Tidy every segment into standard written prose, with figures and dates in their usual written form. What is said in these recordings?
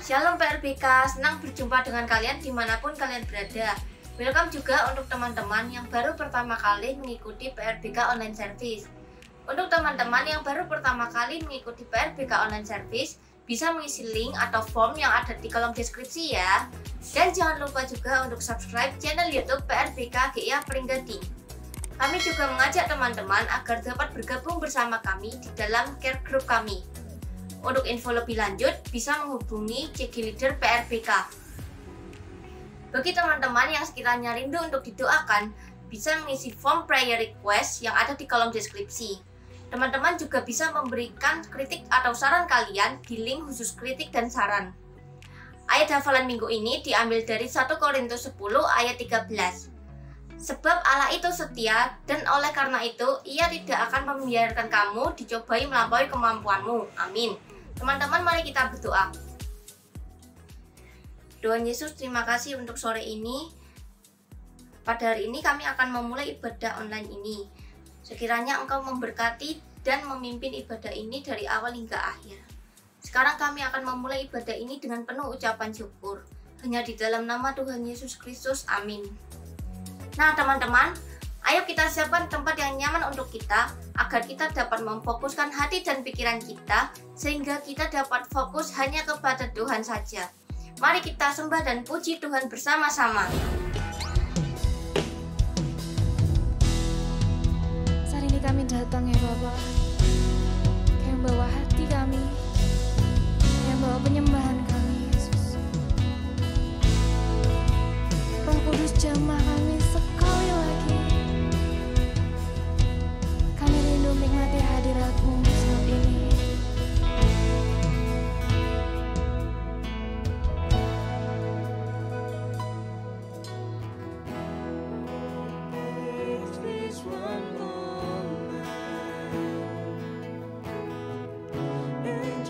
Shalom PRBK, senang berjumpa dengan kalian dimanapun kalian berada. Welcome juga untuk teman-teman yang baru pertama kali mengikuti PRBK Online Service. Untuk teman-teman yang baru pertama kali mengikuti PRBK Online Service, bisa mengisi link atau form yang ada di kolom deskripsi ya. Dan jangan lupa juga untuk subscribe channel YouTube PRBK GIA Pringgadi. Kami juga mengajak teman-teman agar dapat bergabung bersama kami di dalam care group kami. Untuk info lebih lanjut, bisa menghubungi CG Leader PRBK. Bagi teman-teman yang sekiranya rindu untuk didoakan, bisa mengisi form prayer request yang ada di kolom deskripsi. Teman-teman juga bisa memberikan kritik atau saran kalian di link khusus kritik dan saran. Ayat hafalan minggu ini diambil dari 1 Korintus 10 ayat 13. Sebab Allah itu setia, dan oleh karena itu Ia tidak akan membiarkan kamu dicobai melampaui kemampuanmu. Amin. Teman-teman, mari kita berdoa. Tuhan Yesus, terima kasih untuk sore ini. Pada hari ini kami akan memulai ibadah online ini. Sekiranya Engkau memberkati dan memimpin ibadah ini dari awal hingga akhir. Sekarang kami akan memulai ibadah ini dengan penuh ucapan syukur. Hanya di dalam nama Tuhan Yesus Kristus. Amin. Nah teman-teman, ayo kita siapkan tempat yang nyaman untuk kita, agar kita dapat memfokuskan hati dan pikiran kita, sehingga kita dapat fokus hanya kepada Tuhan saja. Mari kita sembah dan puji Tuhan bersama-sama. Saat ini kami datang ya Bapa, yang bawa hati kami, yang bawa penyembahan kami Yesus. Roh Kudus jamah kami sekali lagi. Kami rindu menikmati hadirat-Mu saat ini. And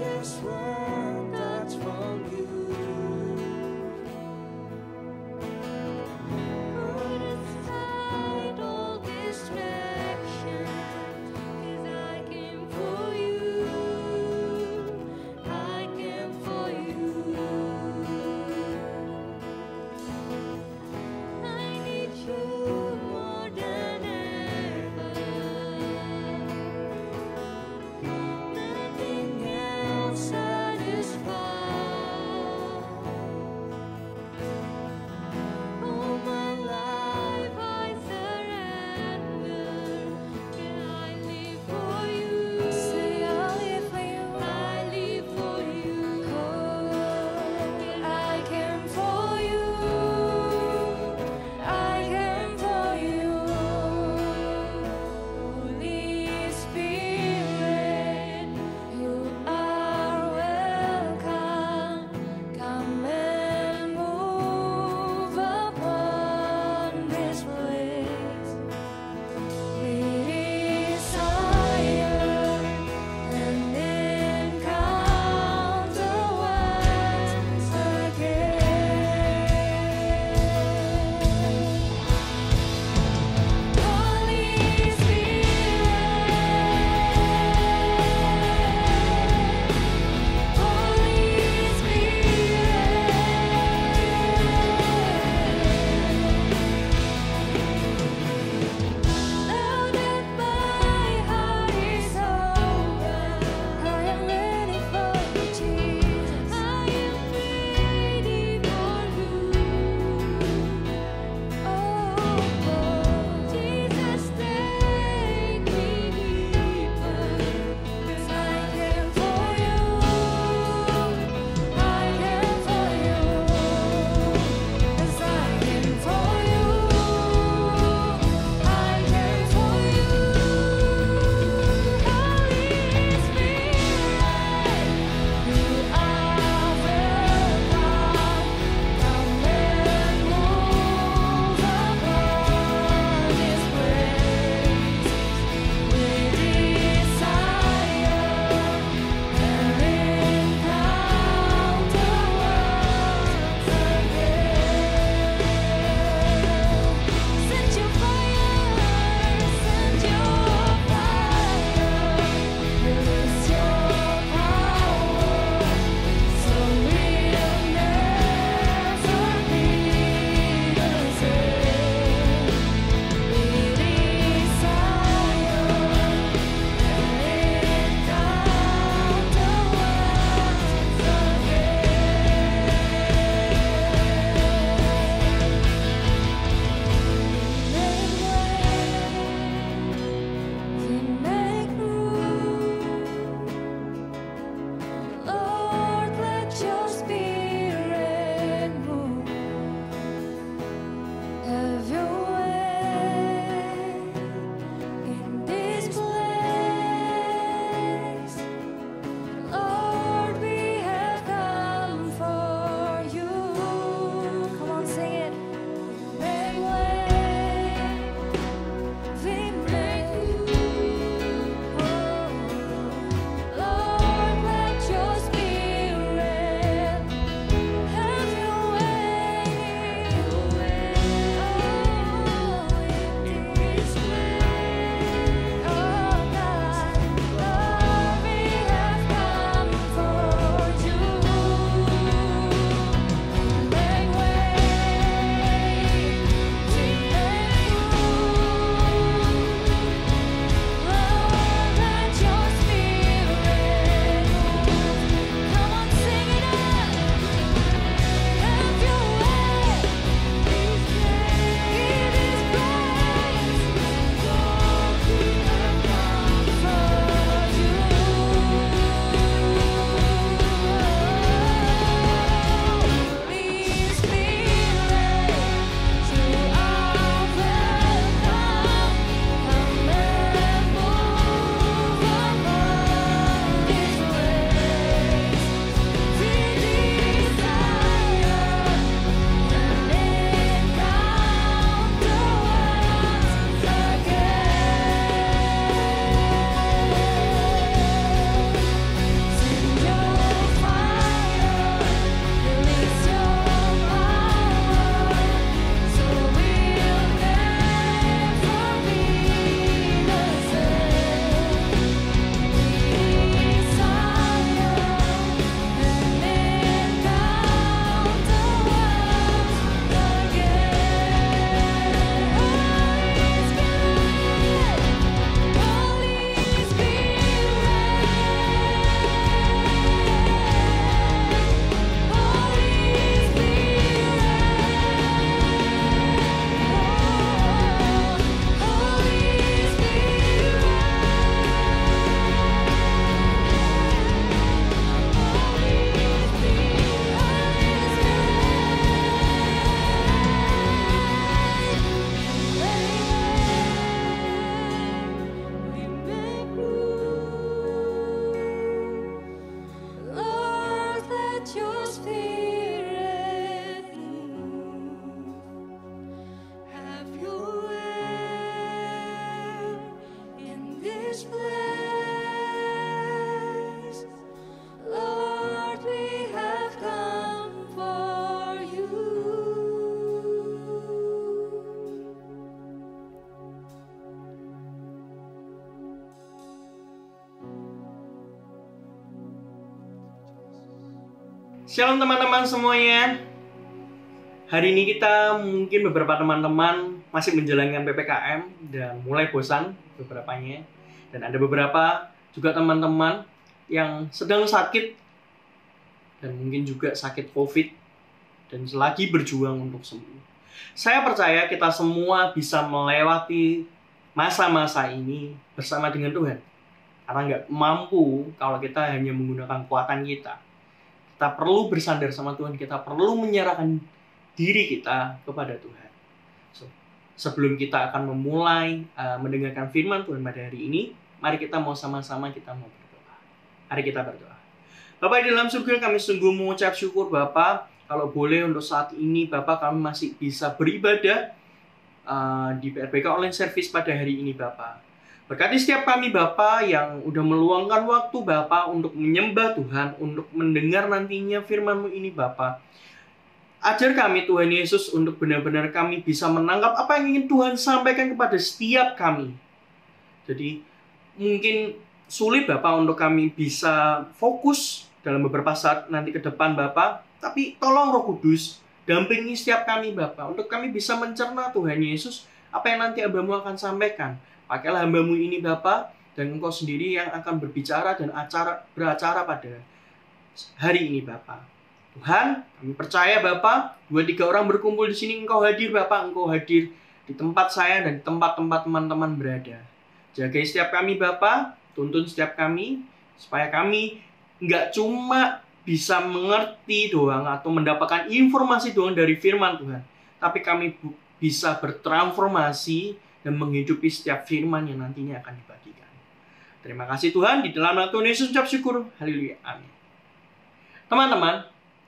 Shalom teman-teman semuanya. Hari ini kita mungkin beberapa teman-teman masih menjalankan PPKM dan mulai bosan beberapanya. Dan ada beberapa juga teman-teman yang sedang sakit dan mungkin juga sakit COVID dan lagi berjuang untuk sembuh. Saya percaya kita semua bisa melewati masa-masa ini bersama dengan Tuhan. Karena nggak mampu kalau kita hanya menggunakan kekuatan kita. Kita perlu bersandar sama Tuhan, kita perlu menyerahkan diri kita kepada Tuhan. Sebelum kita akan memulai mendengarkan firman Tuhan pada hari ini, mari kita mau sama-sama kita mau berdoa. Mari kita berdoa. Bapak di dalam surga, kami sungguh mengucap syukur Bapak, kalau boleh untuk saat ini Bapak kami masih bisa beribadah di PRBK Online Service pada hari ini Bapak. Berkati setiap kami Bapak yang udah meluangkan waktu Bapak untuk menyembah Tuhan, untuk mendengar nantinya firman-Mu ini Bapak. Ajar kami Tuhan Yesus untuk benar-benar kami bisa menangkap apa yang ingin Tuhan sampaikan kepada setiap kami. Jadi mungkin sulit Bapak untuk kami bisa fokus dalam beberapa saat nanti ke depan Bapak. Tapi tolong Roh Kudus dampingi setiap kami Bapak untuk kami bisa mencerna Tuhan Yesus apa yang nanti Hamba-Mu akan sampaikan. Pakailah hamba-Mu ini Bapa, dan Engkau sendiri yang akan berbicara dan beracara pada hari ini Bapa. Tuhan, kami percaya Bapa, 2-3 orang berkumpul di sini, Engkau hadir Bapa, Engkau hadir di tempat saya dan di tempat-tempat teman-teman berada. Jagai setiap kami Bapa, tuntun setiap kami, supaya kami nggak cuma bisa mengerti doang atau mendapatkan informasi doang dari firman Tuhan, tapi kami bisa bertransformasi dan menghidupi setiap firman yang nantinya akan dibagikan. Terima kasih Tuhan, di dalam nama Tuhan Yesus ucap syukur. Haleluya, amin. Teman-teman,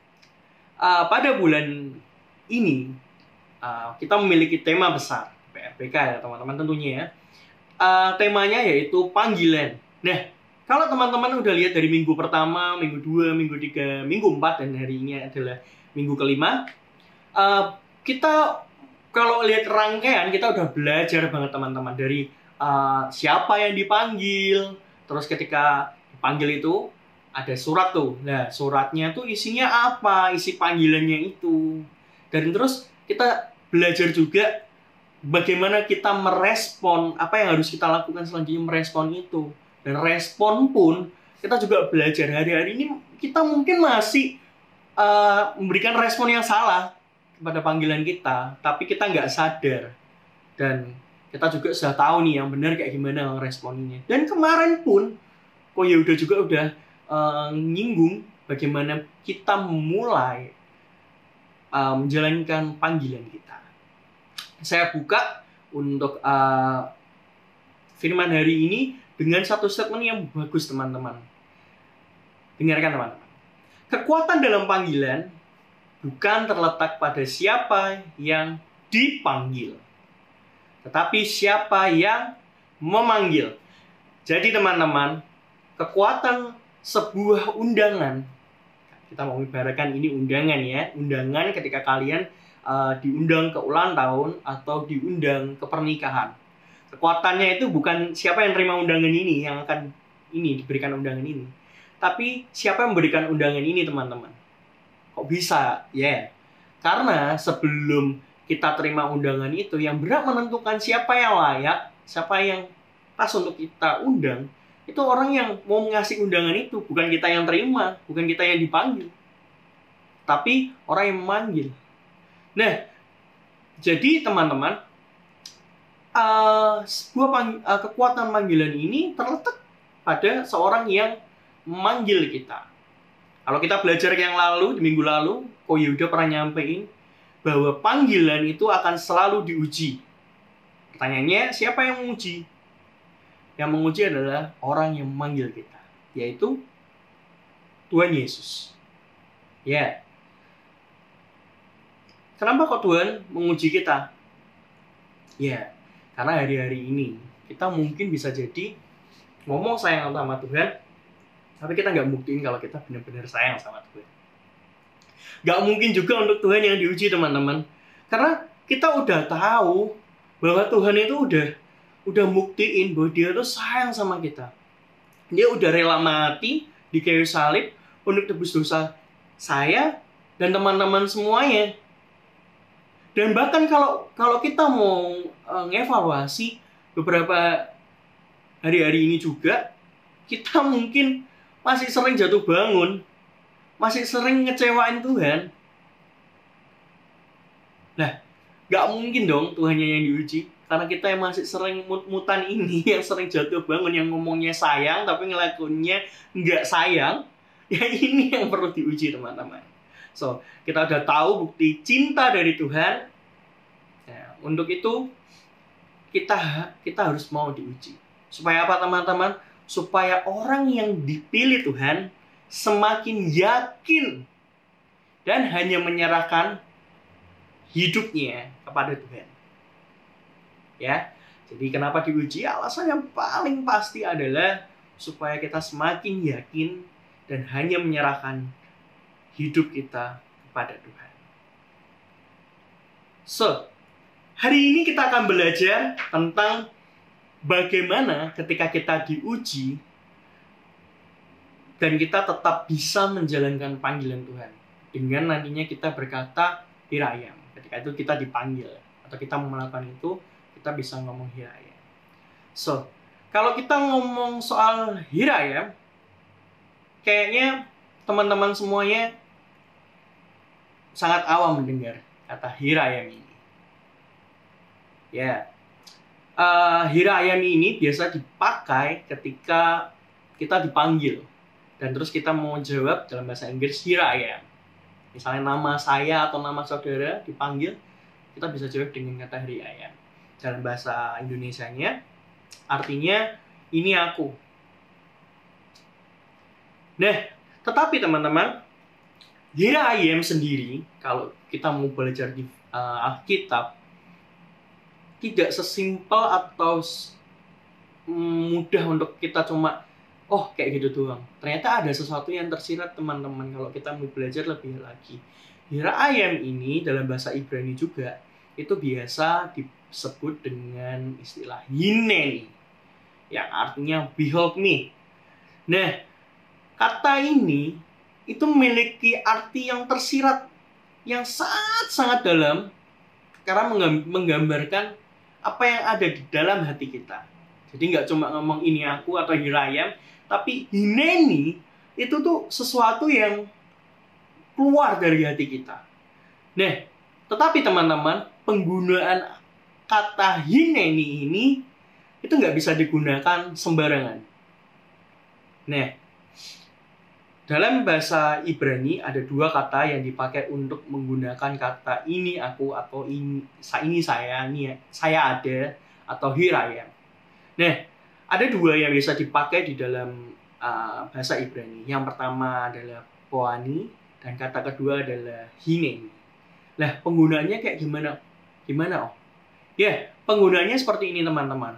pada bulan ini kita memiliki tema besar PRBK ya teman-teman tentunya ya. Temanya yaitu panggilan. Nah, kalau teman-teman udah lihat dari minggu pertama, minggu 2, minggu 3, minggu 4 dan hari ini adalah minggu kelima, kita kalau lihat rangkaian kita udah belajar banget teman-teman dari siapa yang dipanggil, terus ketika dipanggil itu ada surat tuh. Nah, suratnya tuh isinya apa, isi panggilannya itu. Dan terus kita belajar juga bagaimana kita merespon apa yang harus kita lakukan selanjutnya merespon itu. Dan respon pun kita juga belajar hari-hari ini kita mungkin masih memberikan respon yang salah pada panggilan kita, tapi kita nggak sadar. Dan kita juga sudah tahu nih yang benar kayak gimana responnya. Dan kemarin pun, kok ya udah nyinggung bagaimana kita memulai menjalankan panggilan kita. Saya buka untuk firman hari ini dengan satu statement yang bagus teman-teman. Dengarkan teman-teman. Kekuatan dalam panggilan bukan terletak pada siapa yang dipanggil, tetapi siapa yang memanggil. Jadi teman-teman, kekuatan sebuah undangan, kita mau ibaratkan ini undangan ya, undangan ketika kalian diundang ke ulang tahun atau diundang ke pernikahan. Kekuatannya itu bukan siapa yang terima undangan ini yang akan diberikan undangan ini, tapi siapa yang memberikan undangan ini teman-teman. Kok bisa? Ya, karena sebelum kita terima undangan itu, yang berhak menentukan siapa yang layak, siapa yang pas untuk kita undang, itu orang yang mau ngasih undangan itu. Bukan kita yang terima, bukan kita yang dipanggil, tapi orang yang memanggil. Nah, jadi teman-teman, sebuah kekuatan panggilan ini terletak pada seorang yang memanggil kita. Kalau kita belajar yang lalu, di minggu lalu, Ko Yehuda pernah nyampein bahwa panggilan itu akan selalu diuji. Pertanyaannya, siapa yang menguji? Yang menguji adalah orang yang memanggil kita, yaitu Tuhan Yesus. Ya. Kenapa kok Tuhan menguji kita? Ya, karena hari-hari ini kita mungkin bisa jadi ngomong sayang sama Tuhan, tapi kita nggak buktiin kalau kita benar-benar sayang sama Tuhan. Nggak mungkin juga untuk Tuhan yang diuji teman-teman. Karena kita udah tahu bahwa Tuhan itu udah buktiin bahwa Dia tuh sayang sama kita. Dia udah rela mati di kayu salib untuk tebus dosa saya dan teman-teman semuanya. Dan bahkan kalau kita mau ngevaluasi beberapa hari-hari ini juga, kita mungkin masih sering jatuh bangun, masih sering ngecewain Tuhan. Nah, gak mungkin dong Tuhannya yang diuji, karena kita yang masih sering mut-mutan ini, yang sering jatuh bangun, yang ngomongnya sayang tapi ngelakuinnya nggak sayang, ya ini yang perlu diuji teman-teman. So, kita udah tahu bukti cinta dari Tuhan. Nah, untuk itu kita harus mau diuji. Supaya apa teman-teman? Supaya orang yang dipilih Tuhan semakin yakin dan hanya menyerahkan hidupnya kepada Tuhan. Ya. Jadi kenapa diuji? Alasan yang paling pasti adalah supaya kita semakin yakin dan hanya menyerahkan hidup kita kepada Tuhan. So, hari ini kita akan belajar tentang bagaimana ketika kita diuji dan kita tetap bisa menjalankan panggilan Tuhan. Dengan nantinya kita berkata hirayam. Ketika itu kita dipanggil atau kita melakukan itu, kita bisa ngomong hirayam. So, kalau kita ngomong soal hirayam, kayaknya teman-teman semuanya sangat awam mendengar kata hirayam ini. Ya, hirayam ini biasa dipakai ketika kita dipanggil dan terus kita mau jawab dalam bahasa Inggris hirayam. Misalnya nama saya atau nama saudara dipanggil, kita bisa jawab dengan kata hirayam. Dalam bahasa Indonesianya artinya ini aku. Nah, tetapi teman-teman, hirayam sendiri kalau kita mau belajar di Alkitab tidak sesimpel atau mudah untuk kita cuma kayak gitu doang. Ternyata ada sesuatu yang tersirat teman-teman kalau kita mau belajar lebih lagi. Hirayam ini dalam bahasa Ibrani juga itu biasa disebut dengan istilah hineni yang artinya behold me. Nah, kata ini itu memiliki arti yang tersirat yang sangat-sangat dalam karena menggambarkan apa yang ada di dalam hati kita. Jadi nggak cuma ngomong ini aku atau hirayam, tapi hineni itu tuh sesuatu yang keluar dari hati kita. Nah, tetapi teman-teman, penggunaan kata hineni ini itu nggak bisa digunakan sembarangan. Nah, dalam bahasa Ibrani ada dua kata yang dipakai untuk menggunakan kata ini aku atau ini saya ada atau hirayam. Nah, ada dua yang bisa dipakai di dalam bahasa Ibrani. Yang pertama adalah poani dan kata kedua adalah hineni. Nah, penggunaannya kayak gimana? Ya, penggunaannya seperti ini teman-teman.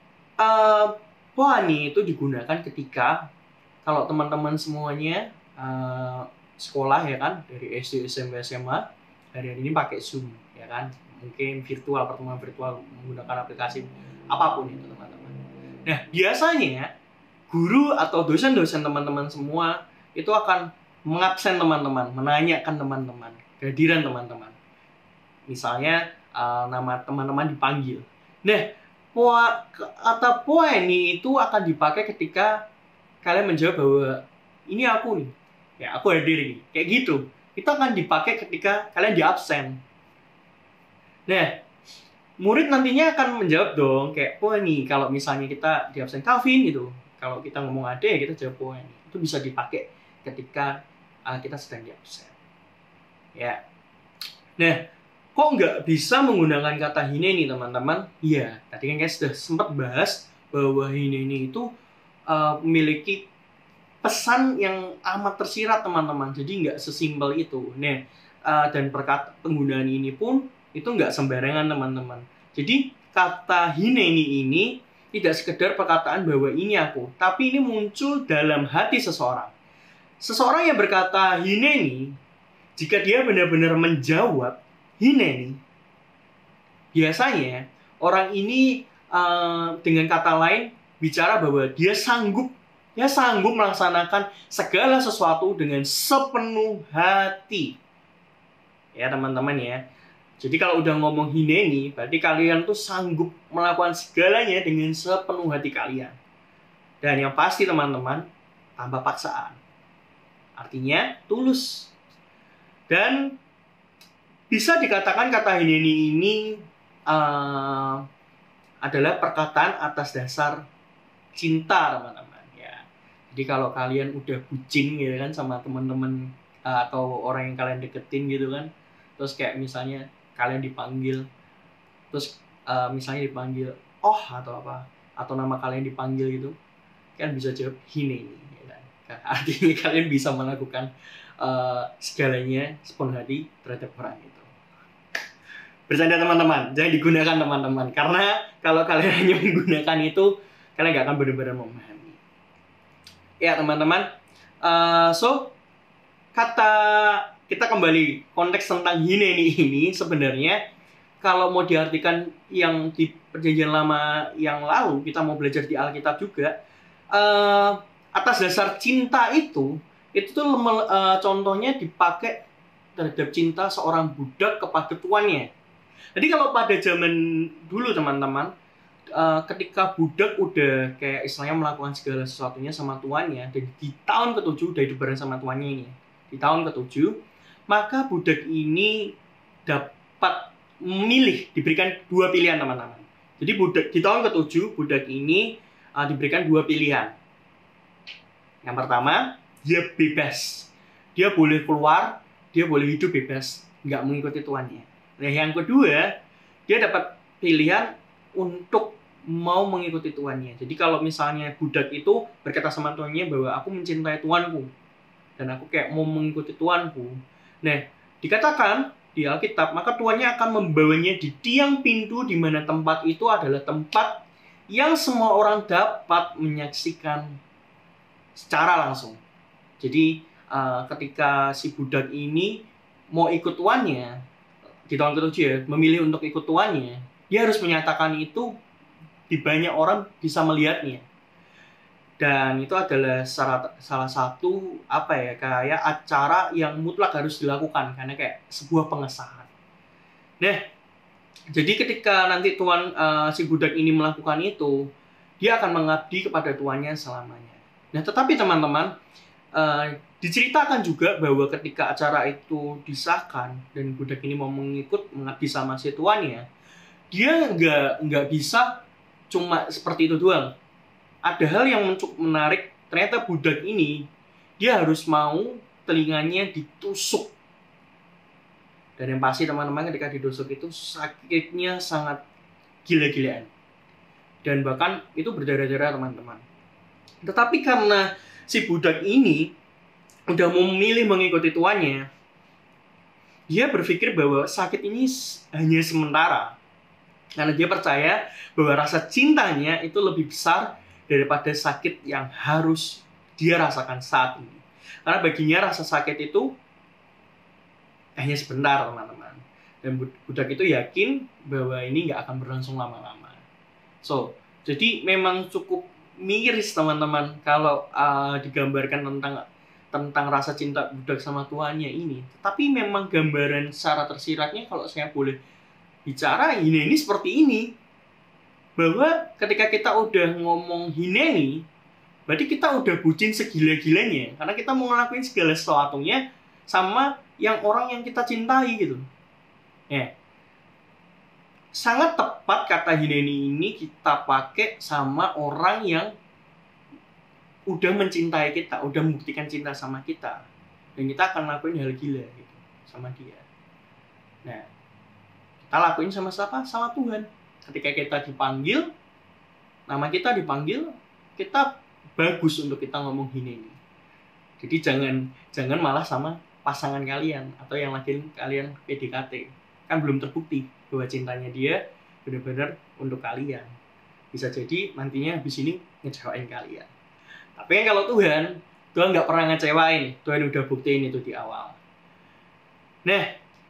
Poani itu digunakan ketika kalau teman-teman semuanya sekolah ya kan, dari SD, SMP, SMA, hari ini pakai Zoom ya kan, mungkin pertemuan virtual menggunakan aplikasi apapun itu teman-teman. Nah, biasanya guru atau dosen-dosen teman-teman semua itu akan mengabsen teman-teman, menanyakan teman-teman, kehadiran teman-teman. Misalnya nama teman-teman dipanggil. Nah, kata poeni itu akan dipakai ketika kalian menjawab bahwa ini aku nih, ya aku hadir nih, kayak gitu. Itu akan dipakai ketika kalian di absen. Nah, murid nantinya akan menjawab dong, kayak nih kalau misalnya kita di absen Calvin gitu, kalau kita ngomong ada ya kita jawab nih. Itu bisa dipakai ketika kita sedang di absen. Ya. Nah, kok nggak bisa menggunakan kata hineni teman-teman? Iya, tadi kan kita sudah sempat bahas bahwa hineni itu memiliki pesan yang amat tersirat teman-teman, jadi nggak sesimpel itu. Nah, dan penggunaan ini pun itu nggak sembarangan teman-teman. Jadi kata hineni ini tidak sekedar perkataan bahwa ini aku, tapi ini muncul dalam hati seseorang. Seseorang yang berkata hineni, jika dia benar-benar menjawab hineni, biasanya orang ini dengan kata lain bicara bahwa dia sanggup Dia sanggup melaksanakan segala sesuatu dengan sepenuh hati. Ya teman-teman ya. Jadi kalau udah ngomong hineni, berarti kalian tuh sanggup melakukan segalanya dengan sepenuh hati kalian. Dan yang pasti teman-teman, tanpa paksaan. Artinya tulus. Dan bisa dikatakan kata hineni ini adalah perkataan atas dasar cinta teman-teman ya. Jadi kalau kalian udah bucin gitu kan sama teman-teman atau orang yang kalian deketin gitu kan, terus kayak misalnya kalian dipanggil, terus misalnya dipanggil oh atau apa, atau nama kalian dipanggil gitu, kan bisa jawab hineni ya kan? Artinya kalian bisa melakukan segalanya sepenuh hati terhadap orang itu. Bercanda teman-teman, jangan digunakan teman-teman, karena kalau kalian hanya menggunakan itu, kalian gak akan benar-benar memahami. Ya teman-teman, so kata kita kembali konteks tentang hineni ini sebenarnya kalau mau diartikan yang di perjanjian lama yang lalu, kita mau belajar di Alkitab juga, atas dasar cinta itu tuh contohnya dipakai terhadap cinta seorang budak kepada tuannya. Jadi kalau pada zaman dulu teman-teman, ketika budak udah kayak istilahnya melakukan segala sesuatunya sama tuannya, dan di tahun ke-7 udah hidup bareng sama tuannya ini, di tahun ke-7, maka budak ini dapat memilih, diberikan 2 pilihan teman-teman. Jadi di tahun ke-7 budak ini diberikan 2 pilihan. Yang pertama, dia bebas, dia boleh keluar, dia boleh hidup bebas, nggak mengikuti tuannya. Nah yang kedua, dia dapat pilihan untuk mau mengikuti tuannya. Jadi kalau misalnya budak itu berkata sama tuannya bahwa aku mencintai tuanku dan aku kayak mau mengikuti tuanku. Nah, dikatakan di Alkitab, maka tuannya akan membawanya di tiang pintu di mana tempat itu adalah tempat yang semua orang dapat menyaksikan secara langsung. Jadi ketika si budak ini mau ikut tuannya di tahun ke-7 ya, memilih untuk ikut tuannya, dia harus menyatakan itu di banyak orang bisa melihatnya. Dan itu adalah salah satu kayak acara yang mutlak harus dilakukan karena kayak sebuah pengesahan. Nah, jadi ketika nanti tuan si budak ini melakukan itu, dia akan mengabdi kepada tuannya selamanya. Nah, tetapi teman-teman, diceritakan juga bahwa ketika acara itu disahkan dan budak ini mau mengabdi sama si tuannya, dia nggak bisa cuma seperti itu doang. Ada hal yang cukup menarik. Ternyata budak ini dia harus mau telinganya ditusuk. Dan yang pasti teman-teman, ketika ditusuk itu sakitnya sangat gila-gilaan. Dan bahkan itu berdarah-darah teman-teman. Tetapi karena si budak ini udah mau memilih mengikuti tuannya, dia berpikir bahwa sakit ini hanya sementara. Karena dia percaya bahwa rasa cintanya itu lebih besar daripada sakit yang harus dia rasakan saat ini. Karena baginya rasa sakit itu hanya sebentar teman-teman. Dan budak itu yakin bahwa ini nggak akan berlangsung lama-lama. So, jadi memang cukup miris teman-teman kalau digambarkan tentang rasa cinta budak sama tuannya ini. Tapi memang gambaran secara tersiratnya kalau saya boleh bicara, hineni seperti ini. Bahwa ketika kita udah ngomong hineni, berarti kita udah bucin segila-gilanya. Karena kita mau ngelakuin segala sesuatunya sama yang orang yang kita cintai gitu. Ya. Sangat tepat kata hineni ini kita pakai sama orang yang udah mencintai kita, udah membuktikan cinta sama kita, dan kita akan lakuin hal gila gitu sama dia. Nah, kita lakuin sama siapa? Sama Tuhan. Ketika kita dipanggil, nama kita dipanggil, kita bagus untuk kita ngomong hineni. Jadi jangan malah sama pasangan kalian atau yang lagi kalian PDKT. Kan belum terbukti bahwa cintanya dia benar-benar untuk kalian. Bisa jadi nantinya habis ini ngecewain kalian. Tapi kan kalau Tuhan nggak pernah ngecewain. Tuhan udah buktiin itu di awal. Nah,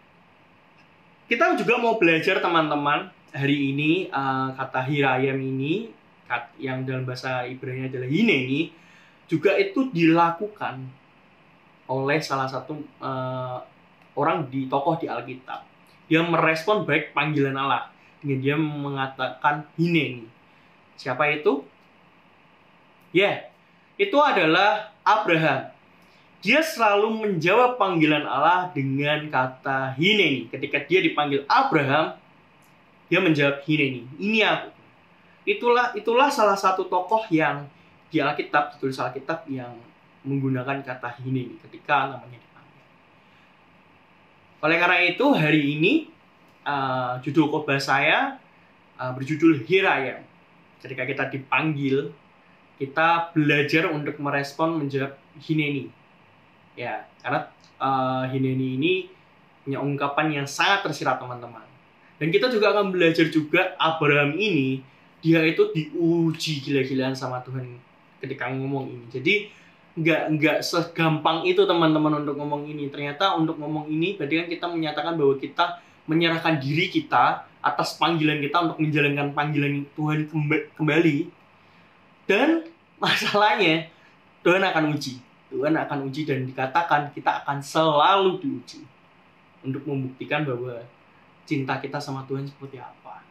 kita juga mau belajar teman-teman hari ini kata hirayam ini yang dalam bahasa Ibrani adalah hineni. juga itu dilakukan oleh salah satu orang tokoh di Alkitab. Dia merespon baik panggilan Allah dengan dia mengatakan Hineni. Siapa itu? Ya, itu adalah Abraham. Dia selalu menjawab panggilan Allah dengan kata Hineni. Ketika dia dipanggil Abraham, dia menjawab Hineni. Ini aku. Itulah salah satu tokoh yang di Alkitab, ditulis Alkitab yang menggunakan kata Hineni ketika namanya dipanggil. Oleh karena itu, hari ini judul khotbah saya berjudul Here I Am. Ketika kita dipanggil, kita belajar untuk merespon menjawab Hineni. Ya, karena Hineni ini punya ungkapan yang sangat tersirat, teman-teman. Dan kita juga akan belajar juga Abraham ini, dia itu diuji gila-gilaan sama Tuhan ketika ngomong ini. Jadi nggak segampang itu, teman-teman, untuk ngomong ini. Ternyata untuk ngomong ini berarti kan kita menyatakan bahwa kita menyerahkan diri kita atas panggilan kita untuk menjalankan panggilan Tuhan kembali. Dan masalahnya Tuhan akan uji dan dikatakan kita akan selalu diuji untuk membuktikan bahwa cinta kita sama Tuhan seperti apa.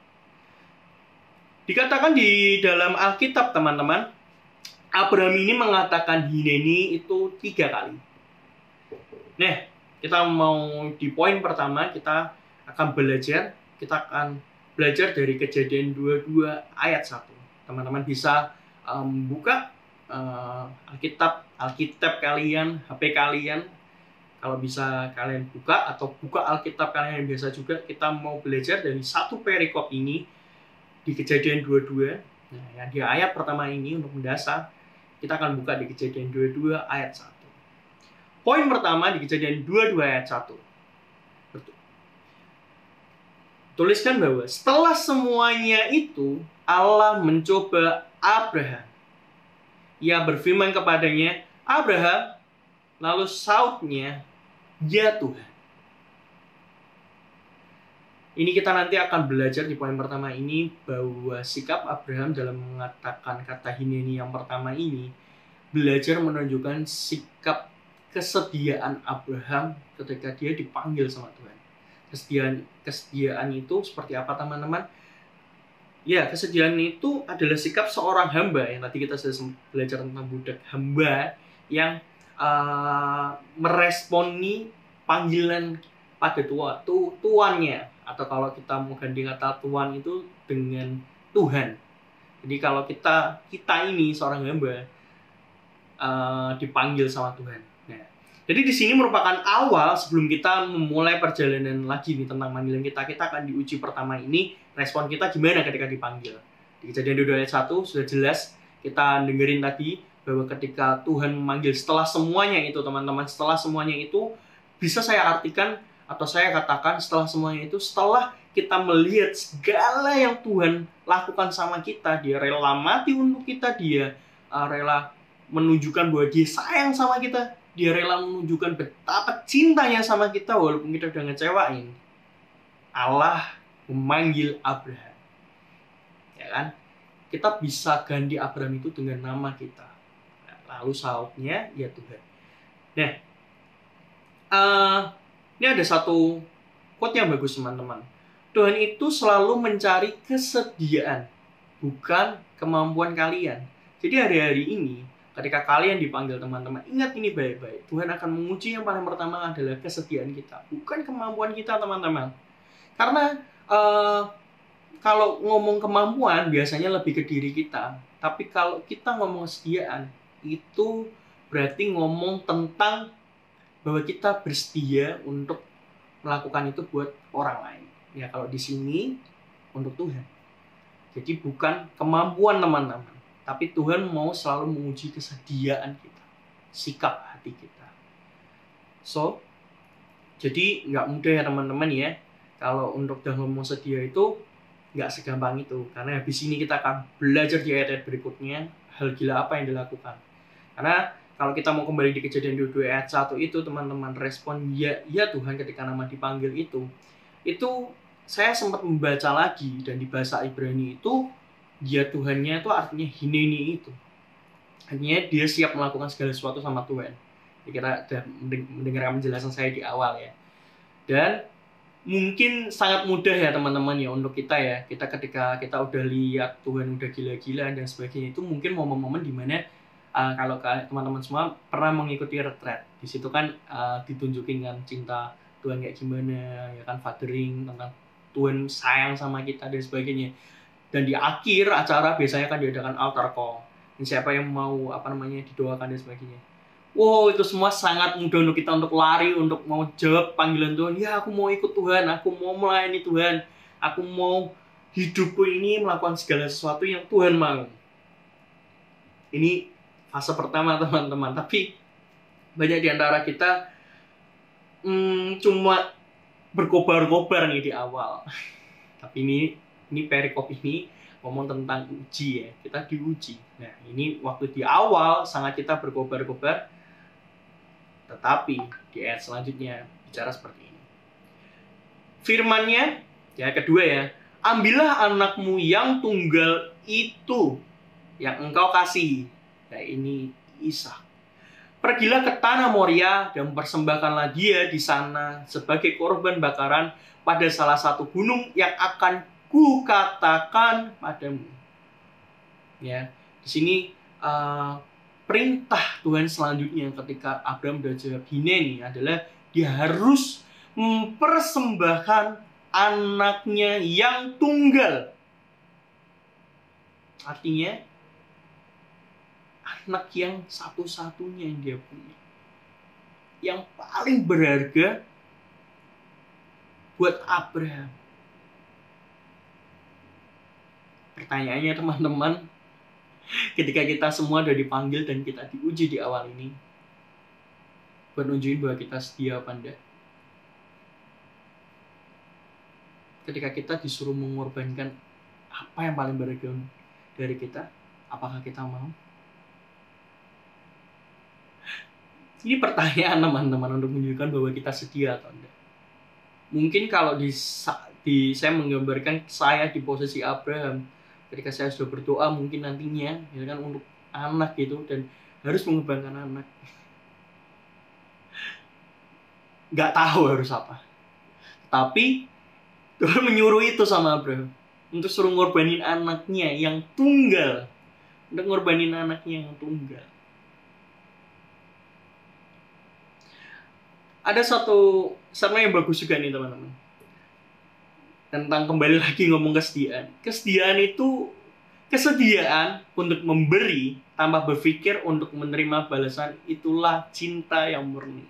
Dikatakan di dalam Alkitab, teman-teman, Abraham ini mengatakan Hineni itu 3 kali. Nah, kita mau di poin pertama, kita akan belajar dari Kejadian 22 ayat 1. Teman-teman bisa buka Alkitab kalian, HP kalian. Kalau bisa kalian buka, atau buka Alkitab kalian yang biasa juga. Kita mau belajar dari satu perikop ini di Kejadian 22. Nah, yang di ayat pertama ini untuk mendasar, kita akan buka di Kejadian 22 ayat 1. Poin pertama di Kejadian 22 ayat 1. Tuliskan bahwa setelah semuanya itu, Allah mencoba Abraham. Ia berfirman kepadanya, Abraham, lalu sautnya, ya Tuhan. Ini kita nanti akan belajar di poin pertama ini bahwa sikap Abraham dalam mengatakan kata Hineni yang pertama ini belajar menunjukkan sikap kesediaan Abraham ketika dia dipanggil sama Tuhan. Kesediaan itu seperti apa, teman-teman? Ya, kesediaan itu adalah sikap seorang hamba yang tadi kita sudah belajar tentang budak hamba yang meresponi panggilan pada tuannya. Atau kalau kita mau ganti kata tuan itu dengan Tuhan. Jadi kalau kita ini seorang hamba dipanggil sama Tuhan. Nah, jadi di sini merupakan awal sebelum kita memulai perjalanan lagi nih tentang panggilan kita akan diuji pertama ini, respon kita gimana ketika dipanggil. Di Kejadian 22 ayat 1 sudah jelas kita dengerin tadi bahwa ketika Tuhan memanggil setelah semuanya itu, teman-teman, setelah semuanya itu bisa saya artikan atau saya katakan setelah semuanya itu, setelah kita melihat segala yang Tuhan lakukan sama kita, dia rela mati untuk kita, dia rela menunjukkan bahwa dia sayang sama kita, dia rela menunjukkan betapa cintanya sama kita walaupun kita udah ngecewain. Allah memanggil Abraham. Ya kan? Kita bisa ganti Abraham itu dengan nama kita. Lalu sautnya, ya Tuhan. Nah, ini ada satu quote yang bagus, teman-teman. Tuhan itu selalu mencari kesediaan, bukan kemampuan kalian. Jadi hari-hari ini, ketika kalian dipanggil, teman-teman, ingat ini baik-baik. Tuhan akan menguji yang paling pertama adalah kesediaan kita, bukan kemampuan kita, teman-teman. Karena kalau ngomong kemampuan, biasanya lebih ke diri kita. Tapi kalau kita ngomong kesediaan, itu berarti ngomong tentang bahwa kita bersedia untuk melakukan itu buat orang lain. Ya, kalau di sini untuk Tuhan. Jadi bukan kemampuan, teman-teman, tapi Tuhan mau selalu menguji kesediaan kita, sikap hati kita. So, jadi nggak mudah ya, teman-teman ya. Kalau untuk dalam ngomong sedia itu nggak segampang itu. Karena habis ini kita akan belajar di ayat-ayat berikutnya hal gila apa yang dilakukan. Karena kalau kita mau kembali di Kejadian 22 ayat 1 itu, teman-teman, respon ya Tuhan ketika nama dipanggil itu saya sempat membaca lagi, dan di bahasa Ibrani itu ya Tuhannya itu artinya Hineni itu. Artinya dia siap melakukan segala sesuatu sama Tuhan. Kita sudah mendengar penjelasan saya di awal ya. Dan mungkin sangat mudah ya teman-teman ya untuk kita ya. Kita ketika kita udah lihat Tuhan udah gila-gila dan sebagainya, itu mungkin momen-momen dimana kalau teman-teman semua pernah mengikuti retret. Di situ kan ditunjukin kan cinta Tuhan kayak gimana, ya kan, fathering, tentang Tuhan sayang sama kita dan sebagainya. Dan di akhir acara biasanya kan diadakan altar call. Dan siapa yang mau didoakan dan sebagainya. Wow, itu semua sangat mudah untuk kita untuk lari, untuk mau jawab panggilan Tuhan. Ya, aku mau ikut Tuhan, aku mau melayani Tuhan, aku mau hidupku ini melakukan segala sesuatu yang Tuhan mau. Ini fase pertama teman-teman. Tapi banyak di antara kita cuma berkobar-kobar nih di awal. Tapi ini perikop ini ngomong tentang uji ya. Kita diuji. Nah, ini waktu di awal sangat kita berkobar-kobar. Tetapi di ayat selanjutnya bicara seperti ini. Firman-Nya ya kedua ya, ambillah anakmu yang tunggal itu yang engkau kasih. Nah, ini Ishak. Pergilah ke tanah Moria dan persembahkanlah dia di sana sebagai korban bakaran pada salah satu gunung yang akan kukatakan padamu. Ya, di sini perintah Tuhan selanjutnya ketika Abraham udah jawab Hineni adalah dia harus mempersembahkan anaknya yang tunggal. Artinya anak yang satu-satunya yang dia punya, yang paling berharga buat Abraham. Pertanyaannya teman-teman, ketika kita semua udah dipanggil dan kita diuji di awal ini, buat nunjukin bahwa kita setia apa enggak. Ketika kita disuruh mengorbankan apa yang paling berharga dari kita, apakah kita mau? Ini pertanyaan teman-teman untuk menunjukkan bahwa kita setia atau enggak. Mungkin kalau saya menggambarkan saya di posisi Abraham, ketika saya sudah berdoa mungkin nantinya ya kan untuk anak gitu dan harus mengorbankan anak, nggak tahu harus apa. Tapi Tuhan menyuruh itu sama Abraham untuk suruh ngorbanin anaknya yang tunggal, untuk ngorbanin anaknya yang tunggal. Ada satu sama yang bagus juga nih teman-teman, tentang kembali lagi ngomong kesediaan. Kesediaan itu kesediaan untuk memberi tanpa berpikir untuk menerima balasan, itulah cinta yang murni.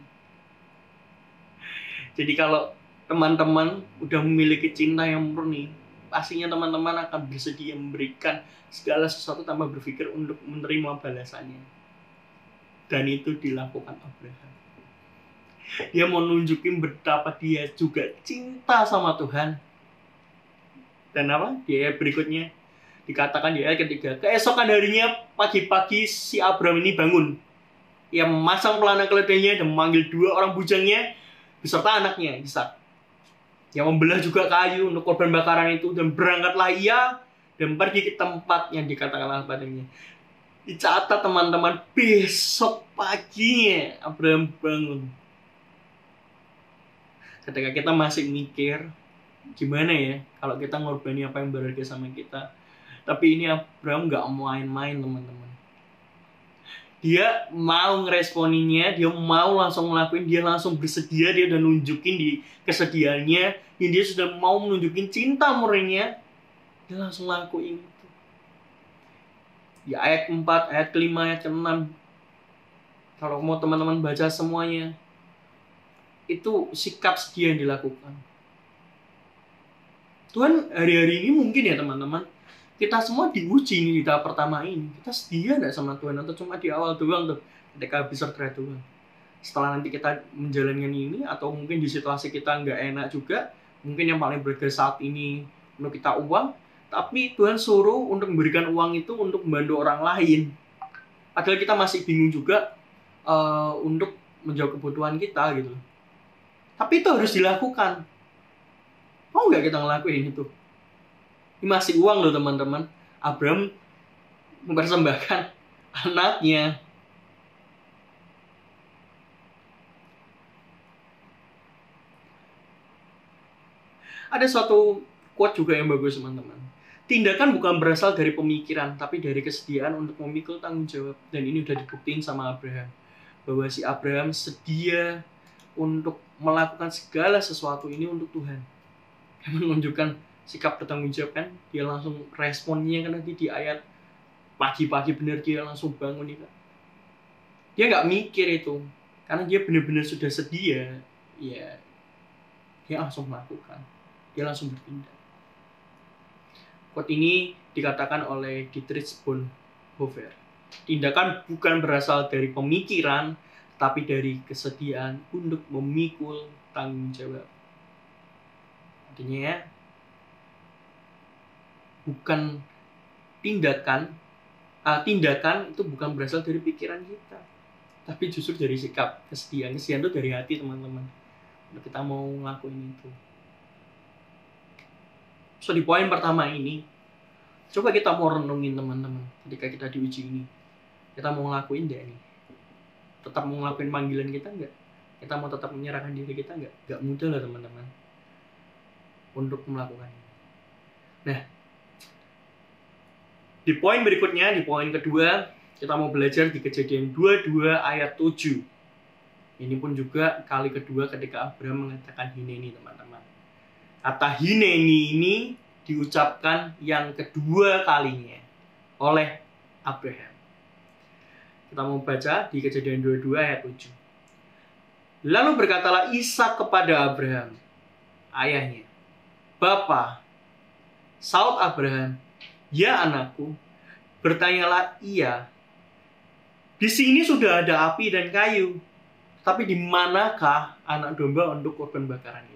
Jadi kalau teman-teman udah memiliki cinta yang murni, pastinya teman-teman akan bersedia memberikan segala sesuatu tanpa berpikir untuk menerima balasannya. Dan itu dilakukan Abraham. Dia mau nunjukin betapa dia juga cinta sama Tuhan. Dan apa? Di ayat berikutnya dikatakan di ayat ketiga, keesokan harinya pagi-pagi si Abraham ini bangun. Ia memasang pelana keledainya dan memanggil 2 orang bujangnya beserta anaknya Ishak. Yang membelah juga kayu untuk korban bakaran itu, dan berangkatlah ia dan pergi ke tempat yang dikatakan padanya. Dicatat teman-teman, besok paginya Abraham bangun. Ketika kita masih mikir gimana ya kalau kita ngorbanin apa yang berharga sama kita, tapi ini Abraham nggak main-main teman-teman. Dia mau ngeresponinya, dia mau langsung ngelakuin, dia langsung bersedia, dia udah nunjukin di kesediaannya, dia sudah mau menunjukin cinta murninya, dia langsung lakuin itu. Di ayat 4, ayat 5, ayat 6, kalau mau teman-teman baca semuanya, itu sikap sedia yang dilakukan. Tuhan hari-hari ini mungkin ya teman-teman, kita semua diuji nih di tahap pertama ini. Kita setia nggak sama Tuhan atau cuma di awal doang tuh ketika habis retret Tuhan. Setelah nanti kita menjalankan ini atau mungkin di situasi kita nggak enak juga, mungkin yang paling berharga saat ini untuk kita uang, tapi Tuhan suruh untuk memberikan uang itu untuk membantu orang lain. Padahal kita masih bingung juga untuk menjawab kebutuhan kita gitu. Tapi itu harus dilakukan. Mau nggak kita ngelakuin itu? Ini masih uang loh teman-teman. Abraham mempersembahkan anaknya. Ada suatu quote juga yang bagus, teman-teman. Tindakan bukan berasal dari pemikiran, tapi dari kesediaan untuk memikul tanggung jawab. Dan ini udah dibuktiin sama Abraham. Bahwa si Abraham sedia untuk melakukan segala sesuatu ini untuk Tuhan. Dia menunjukkan sikap bertanggung jawab kan. Dia langsung responnya kan nanti di ayat pagi-pagi benar dia langsung bangun nih kan. Dia nggak mikir itu. Karena dia benar-benar sudah sedia. Ya, dia langsung melakukan. Dia langsung bertindak. Quote ini dikatakan oleh Dietrich Bonhoeffer. Tindakan bukan berasal dari pemikiran, tapi dari kesediaan untuk memikul tanggung jawab. Artinya ya, bukan tindakan itu bukan berasal dari pikiran kita, tapi justru dari sikap kesediaan. Kesediaan itu dari hati, teman-teman. Kita mau ngelakuin itu. So di poin pertama ini, coba kita mau renungin, teman-teman. Ketika kita diuji ini, kita mau ngelakuin deh ini. Tetap mau ngelakuin panggilan kita nggak? Kita mau tetap menyerahkan diri kita nggak? Nggak mudah lah, teman-teman, untuk melakukan ini. Nah, di poin berikutnya, di poin kedua, kita mau belajar di Kejadian 22 ayat 7. Ini pun juga kali kedua ketika Abraham mengatakan Hineni, teman-teman. Kata Hineni ini diucapkan yang kedua kalinya oleh Abraham. Kita mau baca di Kejadian 22 ayat 7. Lalu berkatalah Ishak kepada Abraham, ayahnya, "Bapa." Saut Abraham, "Ya anakku." Bertanyalah ia, "Di sini sudah ada api dan kayu, tapi di manakah anak domba untuk korban bakaran itu?"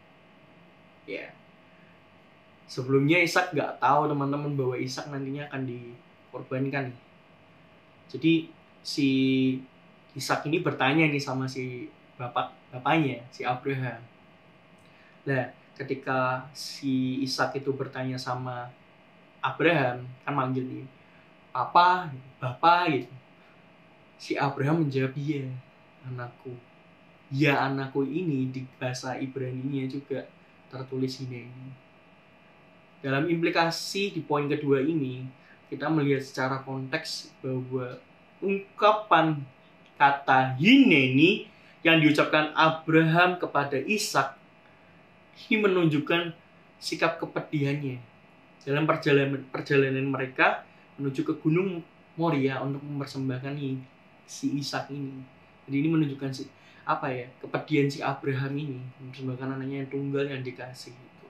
Ya. Sebelumnya Ishak nggak tahu, teman-teman, bahwa Ishak nantinya akan dikorbankan. Jadi si Ishak ini bertanya nih sama si bapaknya, si Abraham. Nah, ketika si Ishak itu bertanya sama Abraham, kan manggil nih, "Papa," "Bapak," gitu. Si Abraham menjawab, "Iya, anakku." Ya, anakku ini di bahasa Ibrani-nya juga tertulis ini. Dalam implikasi di poin kedua ini, kita melihat secara konteks bahwa ungkapan kata Hineni yang diucapkan Abraham kepada Ishak ini menunjukkan sikap kepedihannya dalam perjalanan mereka menuju ke Gunung Moria untuk mempersembahkan si Ishak ini. Jadi ini menunjukkan kepedihan si Abraham ini mempersembahkan anaknya yang tunggal yang dikasih itu.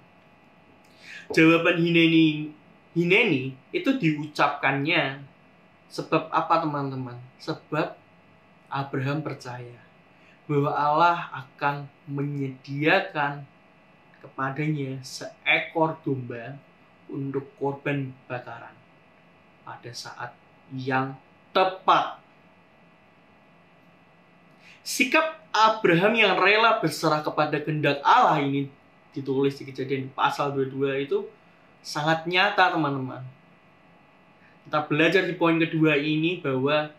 Jawaban Hineni itu diucapkannya sebab apa, teman-teman? Sebab Abraham percaya bahwa Allah akan menyediakan kepadanya seekor domba untuk korban bakaran pada saat yang tepat. Sikap Abraham yang rela berserah kepada kehendak Allah ini ditulis di Kejadian pasal 22 itu sangat nyata, teman-teman. Kita belajar di poin kedua ini bahwa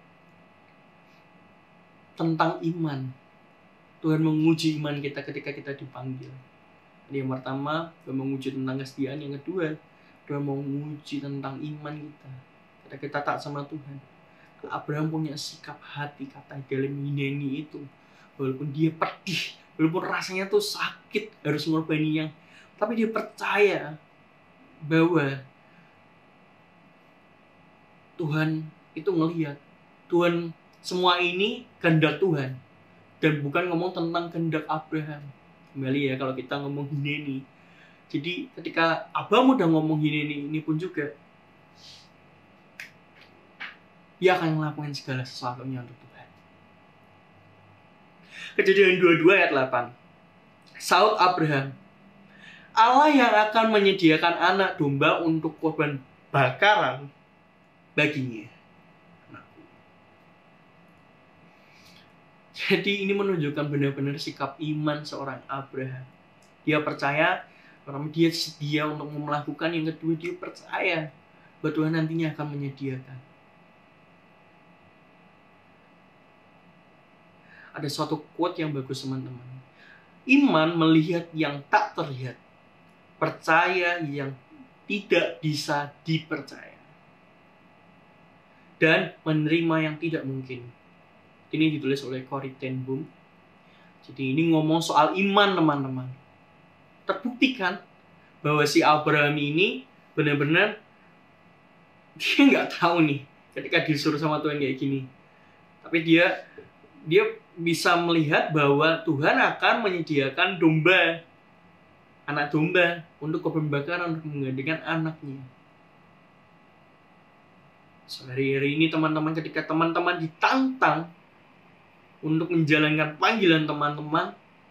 tentang iman. Tuhan menguji iman kita ketika kita dipanggil. Jadi yang pertama, Tuhan menguji tentang kesetiaan. Yang kedua, Tuhan menguji tentang iman kita. Ketika kita taat sama Tuhan. Abraham punya sikap hati, kata dalam Hineni itu. Walaupun dia pedih, walaupun rasanya tuh sakit harus mengorbankan, tapi dia percaya bahwa Tuhan itu ngelihat. Tuhan, semua ini kehendak Tuhan. Dan bukan ngomong tentang kehendak Abraham. Kembali ya, kalau kita ngomong Hineni. Jadi ketika Abraham udah ngomong Hineni ini pun juga, dia akan melakukan segala sesuatunya untuk Tuhan. Kejadian 22 ayat 8. Saut Abraham, "Allah yang akan menyediakan anak domba untuk korban bakaran baginya." Jadi ini menunjukkan benar-benar sikap iman seorang Abraham. Dia percaya, karena dia sedia untuk melakukan. Yang kedua, dia percaya bahwa Tuhan nantinya akan menyediakan. ada suatu quote yang bagus teman-teman. Iman melihat yang tak terlihat, percaya yang tidak bisa dipercaya, dan menerima yang tidak mungkin. Ini ditulis oleh Corrie ten Boom. Jadi ini ngomong soal iman teman-teman. Terbuktikan bahwa si Abraham ini benar-benar dia nggak tahu nih ketika disuruh sama Tuhan kayak gini. Tapi dia bisa melihat bahwa Tuhan akan menyediakan domba, anak domba untuk korban bakaran untuk menggantikan anaknya. So, hari ini teman-teman, ketika teman-teman ditantang untuk menjalankan panggilan teman-teman,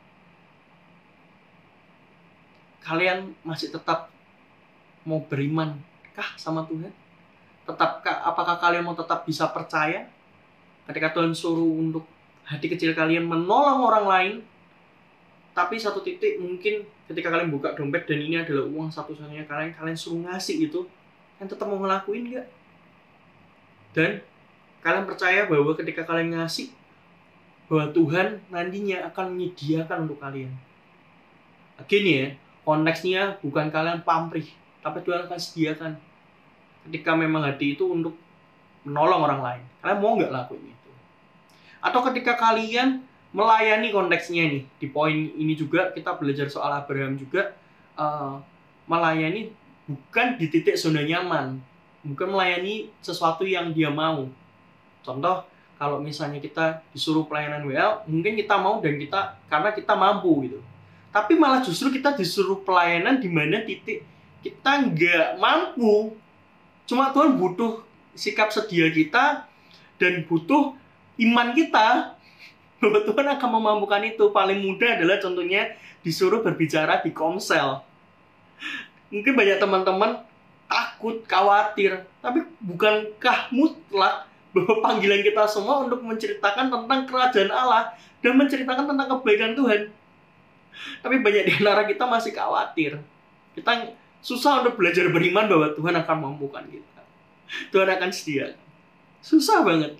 kalian masih tetap mau beriman kah sama Tuhan? Apakah kalian mau tetap bisa percaya ketika Tuhan suruh untuk hati kecil kalian menolong orang lain, tapi satu titik mungkin ketika kalian buka dompet dan ini adalah uang satu-satunya kalian suruh ngasih itu, kalian tetap mau ngelakuin nggak? Dan kalian percaya bahwa ketika kalian ngasih, bahwa Tuhan nantinya akan menyediakan untuk kalian. Again ya, konteksnya bukan kalian pamrih, tapi Tuhan akan sediakan ketika memang hati itu untuk menolong orang lain. Kalian mau nggak lakuin itu? Atau ketika kalian melayani, konteksnya nih, di poin ini juga kita belajar soal Abraham juga, melayani bukan di titik zona nyaman, bukan melayani sesuatu yang dia mau. Contoh, kalau misalnya kita disuruh pelayanan WL, mungkin kita mau dan karena kita mampu gitu. Tapi malah justru kita disuruh pelayanan di mana titik kita nggak mampu. Cuma Tuhan butuh sikap sedia kita dan butuh iman kita bahwa Tuhan akan memampukan itu. Paling mudah adalah contohnya disuruh berbicara di komsel. Mungkin banyak teman-teman takut, khawatir, tapi bukankah mutlak bahwa panggilan kita semua untuk menceritakan tentang kerajaan Allah dan menceritakan tentang kebaikan Tuhan? Tapi banyak di antara kita masih khawatir. Kita susah untuk belajar beriman bahwa Tuhan akan memampukan kita. Tuhan akan sedia. Susah banget.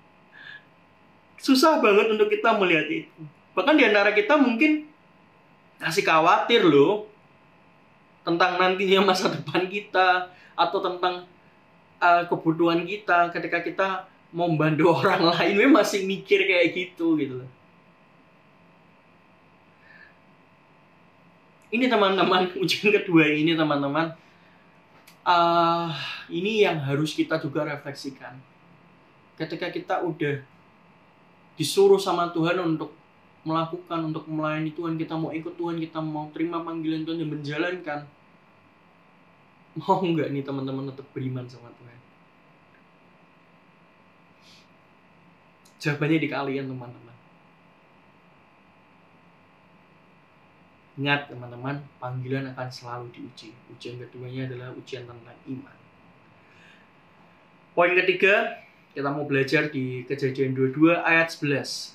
Susah banget untuk kita melihat itu. Bahkan di antara kita mungkin masih khawatir loh tentang nantinya masa depan kita, atau tentang kebutuhan kita ketika kita mau membantu orang lain. Memang masih mikir kayak gitu loh. Ini teman-teman, ujian kedua ini teman-teman, ini yang harus kita juga refleksikan. Ketika kita udah disuruh sama Tuhan untuk melakukan, untuk melayani Tuhan, kita mau ikut Tuhan, kita mau terima panggilan Tuhan dan menjalankan, mau nggak nih teman-teman tetap beriman sama Tuhan? Jawabannya di kalian teman-teman. Ingat teman-teman, panggilan akan selalu diuji. Ujian keduanya adalah ujian tentang iman. Poin ketiga, kita mau belajar di Kejadian 22 ayat 11.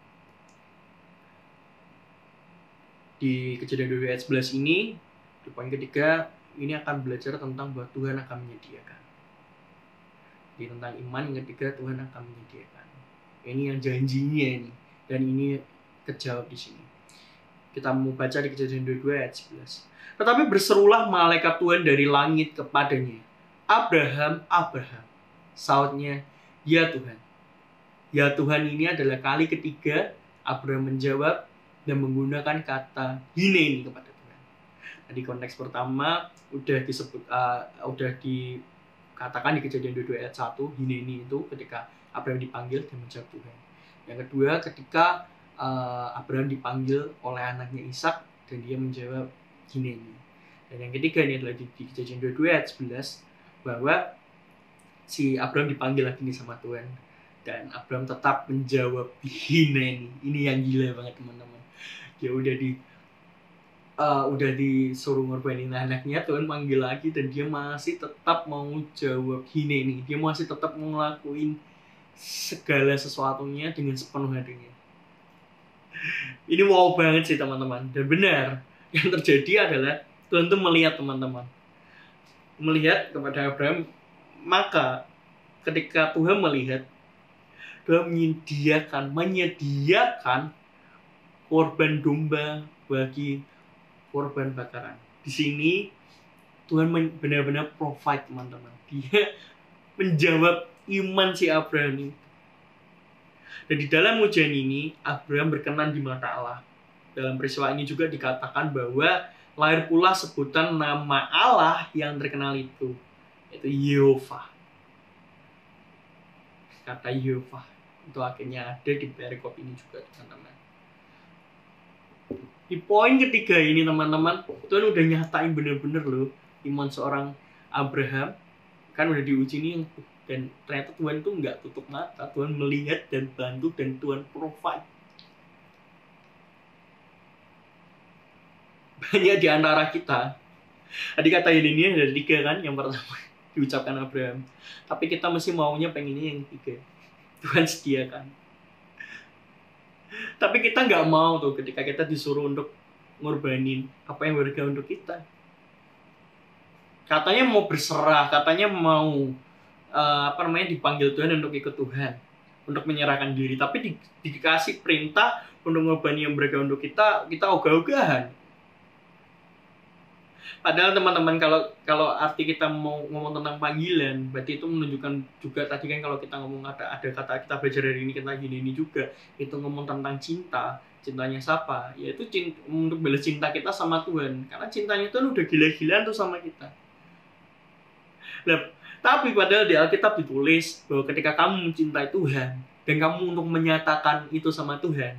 Di Kejadian 22 ayat 11 ini, di poin ketiga, ini akan belajar tentang bahwa Tuhan akan menyediakan. Jadi tentang iman, yang ketiga, Tuhan akan menyediakan. Ini yang janjinya ini, dan ini kejawab di sini. Kita mau baca di Kejadian 22 ayat 11. Tetapi berserulah malaikat Tuhan dari langit kepadanya. Abraham, Abraham. Sautnya, ya Tuhan. Ya Tuhan ini adalah kali ketiga Abraham menjawab dan menggunakan kata hineni kepada Tuhan. Nah, di konteks pertama udah dikatakan di Kejadian 22 ayat 1, hineni itu ketika Abraham dipanggil dan menjawab Tuhan. Yang kedua, ketika Abraham dipanggil oleh anaknya Ishak dan dia menjawab hineni. Dan yang ketiga ini adalah di Kejadian 22 ayat 11, bahwa si Abraham dipanggil lagi nih sama Tuhan dan Abraham tetap menjawab hineni. Ini yang gila banget teman-teman. Dia udah disuruh ngorbanin anaknya, Tuhan panggil lagi dan dia masih tetap mau jawab hineni. Dia masih tetap mau ngelakuin segala sesuatunya dengan sepenuh hatinya. Ini wow banget sih teman-teman. Dan benar, yang terjadi adalah Tuhan tuh melihat teman-teman, melihat kepada Abraham. Maka ketika Tuhan melihat, Tuhan menyediakan korban domba bagi korban bakaran. Di sini Tuhan benar-benar provide, teman-teman. Dia menjawab iman si Abraham ini. Dan di dalam ujian ini, Abraham berkenan di mata Allah. Dalam peristiwa ini juga dikatakan bahwa lahir pula sebutan nama Allah yang terkenal itu, yaitu Yehova. Kata Yehova itu akhirnya ada di perikop ini juga, teman-teman. Di poin ketiga ini, teman-teman, Tuhan udah nyatain bener-bener loh iman seorang Abraham. Kan udah diuji nih, dan ternyata Tuhan tuh nggak tutup mata. Tuhan melihat dan bantu, dan Tuhan provide. Banyak di antara kita, tadi kata ini ada 3 kan. Yang pertama diucapkan Abraham, tapi kita mesti maunya pengennya yang 3, Tuhan sediakan. Tapi kita nggak mau tuh ketika kita disuruh untuk ngorbanin apa yang berharga untuk kita. Katanya mau berserah, katanya mau dipanggil Tuhan untuk ikut Tuhan, untuk menyerahkan diri. Tapi dikasih perintah untuk ngorbanin yang berharga untuk kita ogah-ogahan. Padahal teman-teman, kalau arti kita mau ngomong tentang panggilan, berarti itu menunjukkan juga tadi kan kalau kita ngomong ada kata kita belajar hari ini kita gini juga, itu ngomong tentang cinta. Cintanya siapa? Yaitu untuk balas cinta kita sama Tuhan. Karena cintanya Tuhan udah gila-gilaan tuh sama kita. Nah, tapi padahal di Alkitab ditulis bahwa ketika kamu mencintai Tuhan dan kamu untuk menyatakan itu sama Tuhan,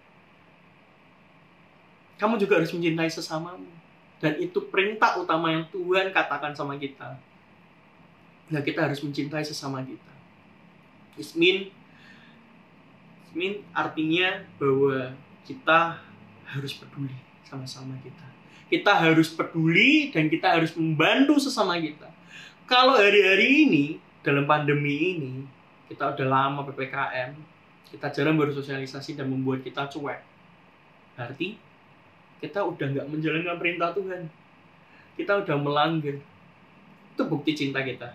kamu juga harus mencintai sesamamu. Dan itu perintah utama yang Tuhan katakan sama kita. Nah, kita harus mencintai sesama kita. It mean artinya bahwa kita harus peduli sama-sama kita. Kita harus peduli dan kita harus membantu sesama kita. Kalau hari-hari ini, dalam pandemi ini, kita udah lama PPKM, kita jarang bersosialisasi dan membuat kita cuek. Berarti kita udah nggak menjalankan perintah Tuhan. Kita udah melanggar. Itu bukti cinta kita.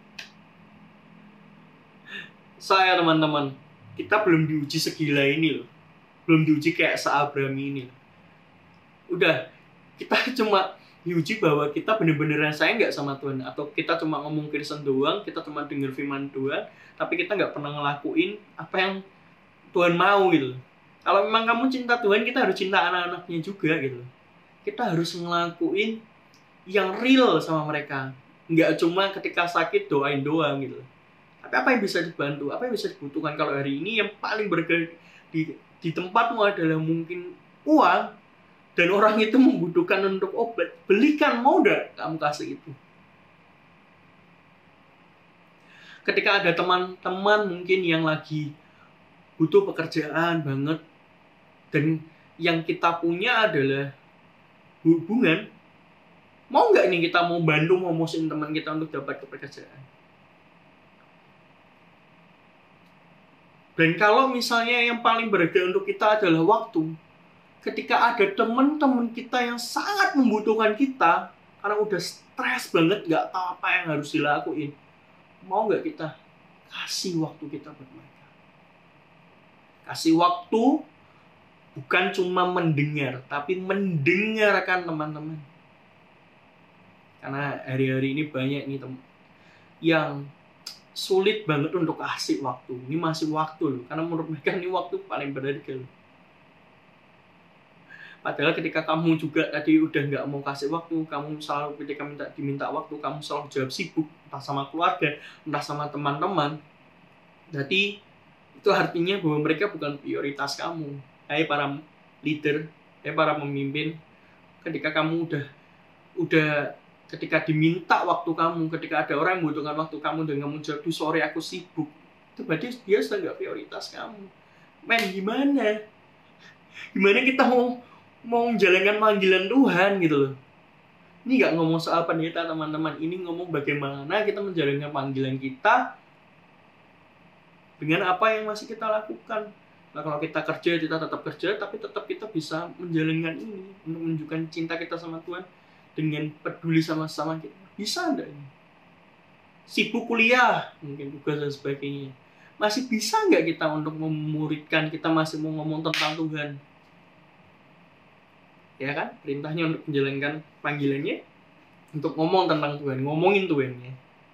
Saya, teman-teman, kita belum diuji segila ini loh. Belum diuji kayak se-Abraham ini loh. Udah, kita cuma diuji bahwa kita bener-beneran sayang nggak sama Tuhan. Atau kita cuma ngomong Kristen doang, kita cuma denger firman Tuhan, tapi kita nggak pernah ngelakuin apa yang Tuhan mau gitu. Kalau memang kamu cinta Tuhan, kita harus cinta anak-anaknya juga gitu. Kita harus ngelakuin yang real sama mereka. Nggak cuma ketika sakit doain doang gitu. Tapi apa yang bisa dibantu, apa yang bisa dibutuhkan. Kalau hari ini yang paling berharga di tempatmu adalah mungkin uang, dan orang itu membutuhkan untuk obat, belikan, mau nggak kamu kasih itu. Ketika ada teman-teman mungkin yang lagi butuh pekerjaan banget, dan yang kita punya adalah hubungan, mau nggak nih kita mau bantu promosin teman kita untuk dapat pekerjaan? Dan kalau misalnya yang paling berharga untuk kita adalah waktu, ketika ada teman-teman kita yang sangat membutuhkan kita, karena udah stres banget, nggak tahu apa yang harus dilakuin, mau nggak kita kasih waktu kita buat mereka? Kasih waktu bukan cuma mendengar, tapi mendengarkan, teman-teman. Karena hari-hari ini banyak nih yang sulit banget untuk kasih waktu. Ini masih waktu loh, karena menurut mereka ini waktu paling berharga loh. Padahal ketika kamu juga tadi udah nggak mau kasih waktu, kamu selalu ketika diminta waktu, kamu selalu jawab sibuk, entah sama keluarga, entah sama teman-teman. Jadi itu artinya bahwa mereka bukan prioritas kamu. Hai para leader, hai para pemimpin, ketika kamu udah ketika diminta waktu kamu, ketika ada orang yang membutuhkan waktu kamu dan kamu jawab, sore aku sibuk, itu berarti dia sudah nggak prioritas kamu. Men, gimana kita mau menjalankan panggilan Tuhan gitu loh. Ini nggak ngomong soal pendeta, teman-teman, ini ngomong bagaimana kita menjalankan panggilan kita dengan apa yang masih kita lakukan. Nah, kalau kita kerja, kita tetap kerja, tapi tetap kita bisa menjalankan ini untuk menunjukkan cinta kita sama Tuhan dengan peduli sama-sama kita. Bisa enggak ini? Sibuk kuliah, mungkin tugas dan sebagainya. masih bisa nggak kita untuk memuridkan, kita masih mau ngomong tentang Tuhan? Ya kan, perintahnya untuk menjalankan panggilannya untuk ngomong tentang Tuhan, ngomongin Tuhannya,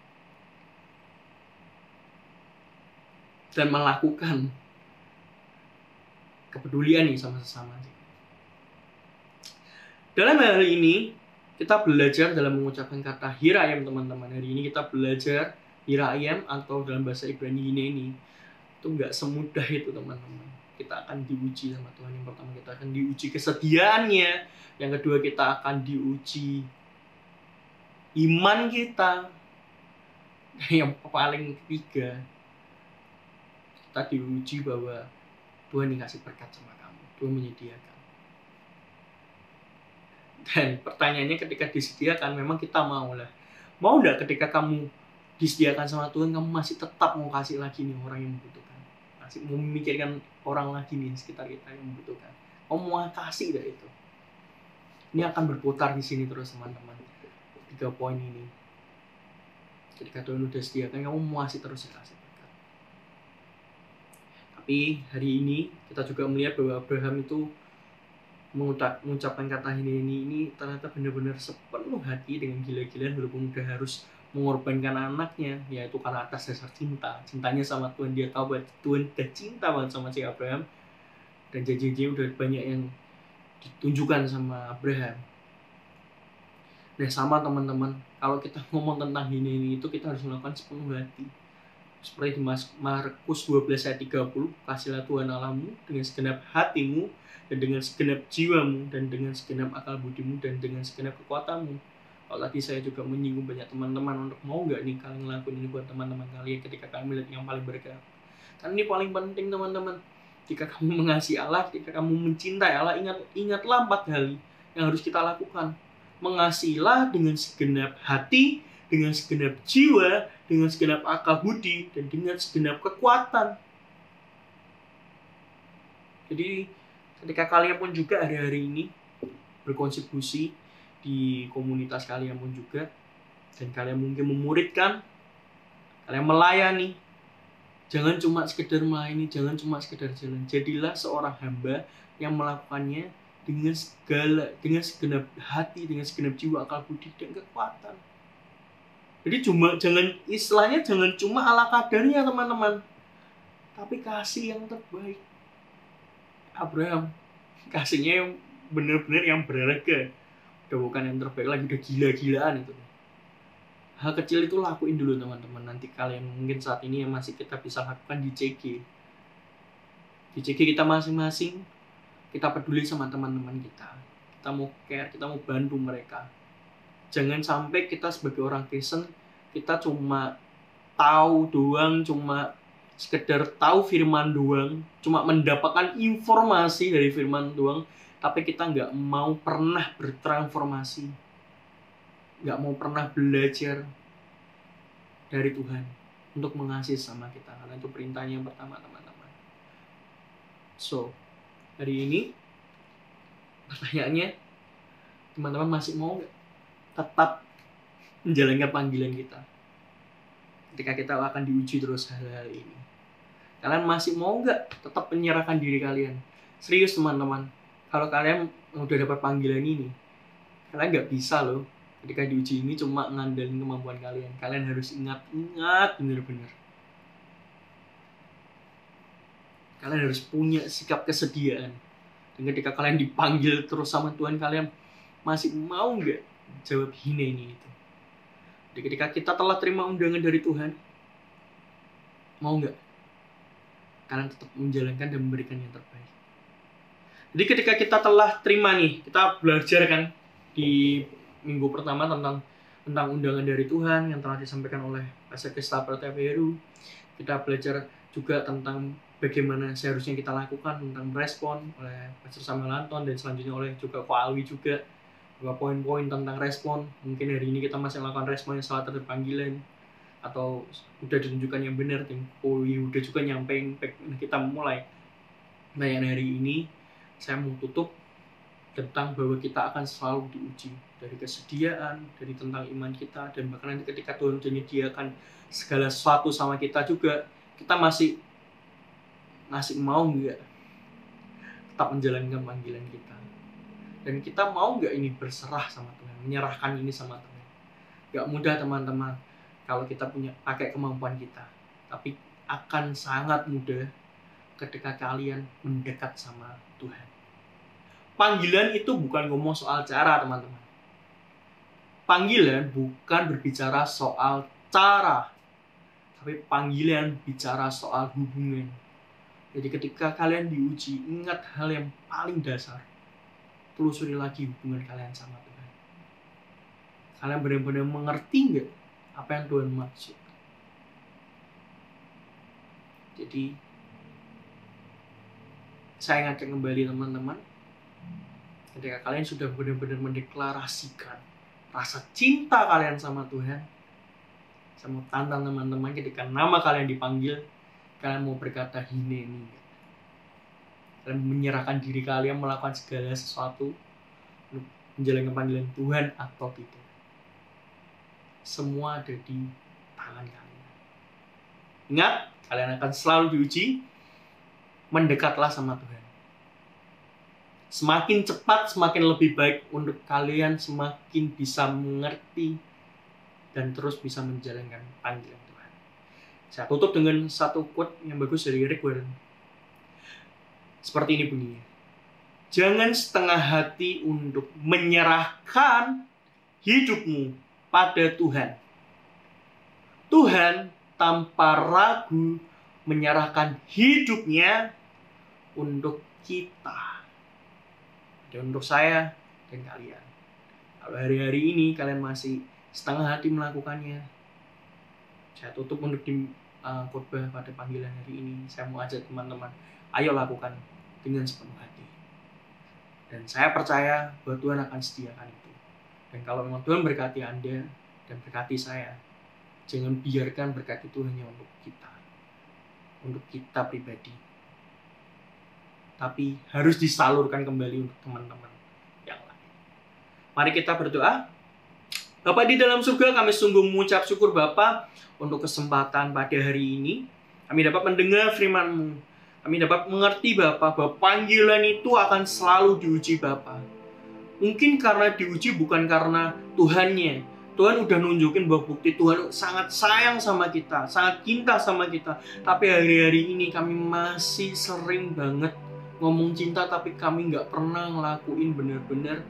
dan melakukan kepedulian nih sama sesama. Dalam hal ini kita belajar dalam mengucapkan kata hirayam, teman-teman. Hari ini kita belajar hirayam atau dalam bahasa Ibrani ini itu nggak semudah itu, teman-teman. Kita akan diuji sama Tuhan. Yang pertama kita akan diuji kesetiaannya, yang kedua kita akan diuji iman kita, yang paling ketiga kita diuji bahwa Tuhan dikasih berkat sama kamu, Tuhan menyediakan. Dan pertanyaannya ketika disediakan, memang kita mau nggak ketika kamu disediakan sama Tuhan, kamu masih tetap mau kasih lagi nih orang yang membutuhkan, masih mau memikirkan orang lagi nih sekitar kita yang membutuhkan, kamu mau kasih dari itu. Ini akan berputar di sini terus, teman-teman. 3 poin ini, ketika Tuhan udah sediakan, kamu mau kasih terus, kasih berkat. Tapi hari ini kita juga melihat bahwa Abraham itu mengucapkan kata ini ternyata benar-benar sepenuh hati dengan gila-gilaan, walaupun udah harus mengorbankan anaknya, yaitu karena atas dasar cintanya sama Tuhan. Dia tahu bahwa Tuhan udah cinta banget sama si Abraham, dan janji-janji udah banyak yang ditunjukkan sama Abraham. Nah, sama teman-teman, kalau kita ngomong tentang ini itu kita harus melakukan sepenuh hati. Seperti di Markus 12 ayat 30, kasihlah Tuhan Allahmu dengan segenap hatimu, dan dengan segenap jiwamu, dan dengan segenap akal budimu, dan dengan segenap kekuatanmu. Kalau tadi saya juga menyinggung banyak teman-teman untuk mau nggak nih kalian ngelakuin ini buat teman-teman kalian ketika kalian melihat yang paling berharga. Karena ini paling penting, teman-teman. Jika kamu mengasihi Allah, jika kamu mencintai Allah, ingatlah 4 hal yang harus kita lakukan. Mengasihilah dengan segenap hati, dengan segenap jiwa, dengan segenap akal budi, dan dengan segenap kekuatan. Jadi ketika kalian pun juga hari-hari ini berkontribusi di komunitas kalian pun juga, dan kalian mungkin memuridkan, kalian melayani, jangan cuma sekedar melayani, jangan cuma sekedar jalan. Jadilah seorang hamba yang melakukannya dengan segenap hati, dengan segenap jiwa, akal budi, dan kekuatan. Jadi jangan cuma ala kadarnya, teman-teman, tapi kasih yang terbaik. Abraham kasihnya yang benar-benar yang berharga, udah bukan yang terbaik lagi, udah gila-gilaan itu. Hal kecil itu lakuin dulu, teman-teman. Nanti kalian mungkin saat ini yang masih kita bisa lakukan di CG kita masing-masing, kita peduli sama teman-teman kita mau care, kita mau bantu mereka. Jangan sampai kita sebagai orang Kristen kita cuma tahu doang, cuma sekedar tahu firman doang, cuma mendapatkan informasi dari firman doang, tapi kita nggak mau pernah bertransformasi, nggak mau pernah belajar dari Tuhan untuk mengasihi sama kita, karena itu perintahnya yang pertama, teman-teman. So, hari ini pertanyaannya, teman-teman masih mau nggak tetap menjalankan panggilan kita ketika kita akan diuji terus hal-hal ini? Kalian masih mau nggak tetap menyerahkan diri kalian? Serius, teman-teman, kalau kalian udah dapat panggilan ini, kalian nggak bisa loh ketika diuji ini cuma ngandelin kemampuan kalian. Kalian harus ingat bener-bener. Kalian harus punya sikap kesediaan. Dan ketika kalian dipanggil terus sama Tuhan, kalian masih mau nggak jawab ini itu? Jadi ketika kita telah terima undangan dari Tuhan, mau nggak kalian tetap menjalankan dan memberikan yang terbaik? Jadi ketika kita telah terima nih, kita belajar kan di minggu pertama tentang undangan dari Tuhan yang telah disampaikan oleh Pastor Christopher Teperu. Kita belajar juga tentang bagaimana seharusnya kita lakukan, tentang respon oleh Pastor Samuel Anton, dan selanjutnya oleh juga Ko Alwi juga. Beberapa poin-poin tentang respon. Mungkin hari ini kita masih melakukan respon yang salah terhadap panggilan, atau udah ditunjukkan yang benar, dan udah juga nyampein kita mulai. Nah, yang hari ini saya mau tutup tentang bahwa kita akan selalu diuji dari kesediaan, dari tentang iman kita, dan bahkan nanti ketika Tuhan menyediakan segala sesuatu sama kita juga, kita masih mau nggak tetap menjalankan panggilan kita, dan kita mau nggak ini berserah sama Tuhan, menyerahkan ini sama Tuhan. Gak mudah teman-teman kalau kita pakai kemampuan kita, tapi akan sangat mudah ketika kalian mendekat sama Tuhan. Panggilan itu bukan ngomong soal cara, teman-teman. Panggilan bukan berbicara soal cara, tapi panggilan bicara soal hubungan. Jadi ketika kalian diuji, ingat hal yang paling dasar. Telusuri lagi hubungan kalian sama Tuhan. Kalian benar-benar mengerti nggak apa yang Tuhan maksud? Jadi saya ingatkan kembali teman-teman, ketika kalian sudah benar-benar mendeklarasikan rasa cinta kalian sama Tuhan, saya mau tantang teman-teman, ketika nama kalian dipanggil, kalian mau berkata hineni. Kalian menyerahkan diri kalian melakukan segala sesuatu untuk menjalankan panggilan Tuhan atau tidak. Semua ada di tangan kalian. Ingat, kalian akan selalu diuji. Mendekatlah sama Tuhan. Semakin cepat, semakin lebih baik untuk kalian semakin bisa mengerti dan terus bisa menjalankan panggilan Tuhan. Saya tutup dengan satu quote yang bagus dari Rick Warren. Seperti ini bunyinya. Jangan setengah hati untuk menyerahkan hidupmu pada Tuhan. Tuhan tanpa ragu menyerahkan hidupnya untuk kita. Dan untuk saya dan kalian. Kalau hari-hari ini kalian masih setengah hati melakukannya, saya tutup untuk di khotbah pada panggilan hari ini. Saya mau ajak teman-teman, ayo lakukan dengan sepenuh hati. Dan saya percaya bahwa Tuhan akan sediakan itu. Dan kalau memang Tuhan berkati Anda dan berkati saya, jangan biarkan berkat itu hanya untuk kita pribadi. Tapi harus disalurkan kembali untuk teman-teman yang lain. Mari kita berdoa. Bapa di dalam surga, kami sungguh mengucap syukur Bapa untuk kesempatan pada hari ini. Kami dapat mendengar firman-Mu. Kami dapat mengerti Bapa bahwa panggilan itu akan selalu diuji Bapa. Mungkin karena diuji bukan karena Tuhannya. Tuhan udah nunjukin bahwa bukti Tuhan sangat sayang sama kita, sangat cinta sama kita. Tapi hari-hari ini kami masih sering banget ngomong cinta, tapi kami nggak pernah ngelakuin benar-benar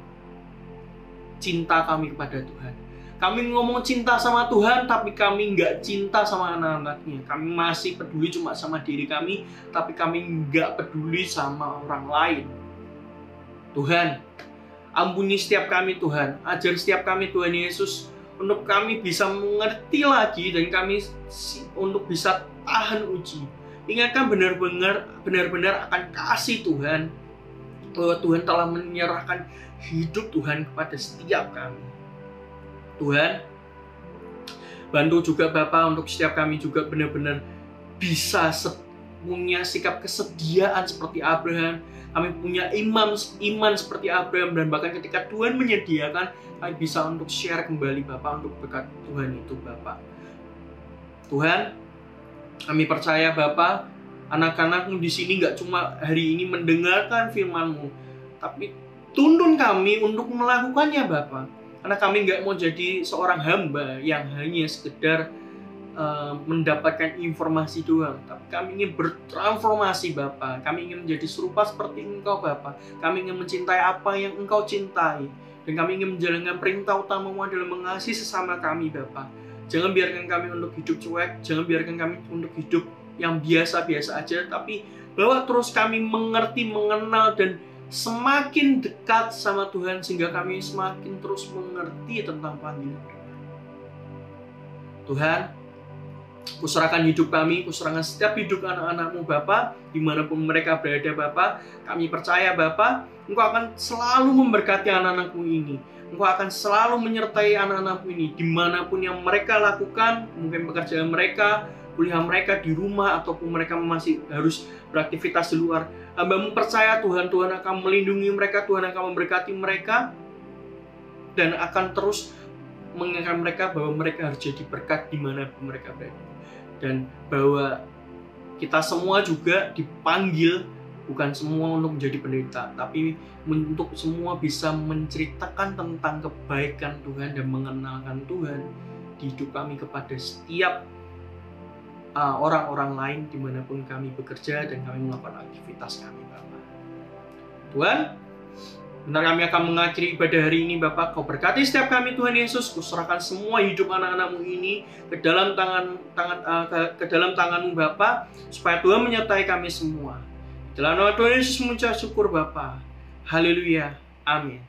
cinta kami kepada Tuhan. Kami ngomong cinta sama Tuhan, tapi kami nggak cinta sama anak-anaknya. Kami masih peduli cuma sama diri kami, tapi kami nggak peduli sama orang lain. Tuhan, ampuni setiap kami Tuhan. Ajar setiap kami Tuhan Yesus, untuk kami bisa mengerti lagi dan kami untuk bisa tahan uji. Ingatkan benar-benar akan kasih Tuhan, bahwa Tuhan telah menyerahkan hidup Tuhan kepada setiap kami. Tuhan, bantu juga Bapa untuk setiap kami juga benar-benar bisa punya sikap kesediaan seperti Abraham. Kami punya iman seperti Abraham, dan bahkan ketika Tuhan menyediakan, kami bisa untuk share kembali Bapa untuk berkat Tuhan itu Bapa. Tuhan, kami percaya Bapa, anak-anak-Mu di sini nggak cuma hari ini mendengarkan firman-Mu, tapi tuntun kami untuk melakukannya Bapa. Karena kami nggak mau jadi seorang hamba yang hanya sekedar mendapatkan informasi doang, tapi kami ingin bertransformasi Bapa. Kami ingin menjadi serupa seperti Engkau Bapa. Kami ingin mencintai apa yang Engkau cintai, dan kami ingin menjalankan perintah utama-Mu adalah mengasihi sesama kami Bapa. Jangan biarkan kami untuk hidup cuek, jangan biarkan kami untuk hidup yang biasa-biasa aja, tapi bahwa terus kami mengerti, mengenal, dan semakin dekat sama Tuhan, sehingga kami semakin terus mengerti tentang panggilan Tuhan. Kuserahkan hidup kami, kuserahkan setiap hidup anak-anak-Mu Bapa, dimanapun mereka berada Bapa. Kami percaya Bapa, Engkau akan selalu memberkati anak-anak-Mu ini. Engkau akan selalu menyertai anak-anak-Mu ini dimanapun yang mereka lakukan, mungkin pekerjaan mereka, kuliah mereka di rumah, ataupun mereka masih harus beraktivitas di luar. Hamba-Mu percaya Tuhan akan melindungi mereka, Tuhan akan memberkati mereka, dan akan terus mengingatkan mereka bahwa mereka harus jadi berkat dimanapun mereka berada. dan bahwa kita semua juga dipanggil bukan semua untuk menjadi pendeta, tapi untuk semua bisa menceritakan tentang kebaikan Tuhan dan mengenalkan Tuhan di hidup kami kepada setiap orang-orang lain dimanapun kami bekerja dan kami melakukan aktivitas kami, Bapak. Tuhan, benar kami akan mengakhiri ibadah hari ini, Bapak. Kau berkati setiap kami, Tuhan Yesus. Kuserahkan semua hidup anak-anak-Mu ini ke dalam tangan-Mu, Bapak, supaya Tuhan menyertai kami semua. Dalam nama Tuhan Yesus mengucap syukur, Bapak. Haleluya. Amin.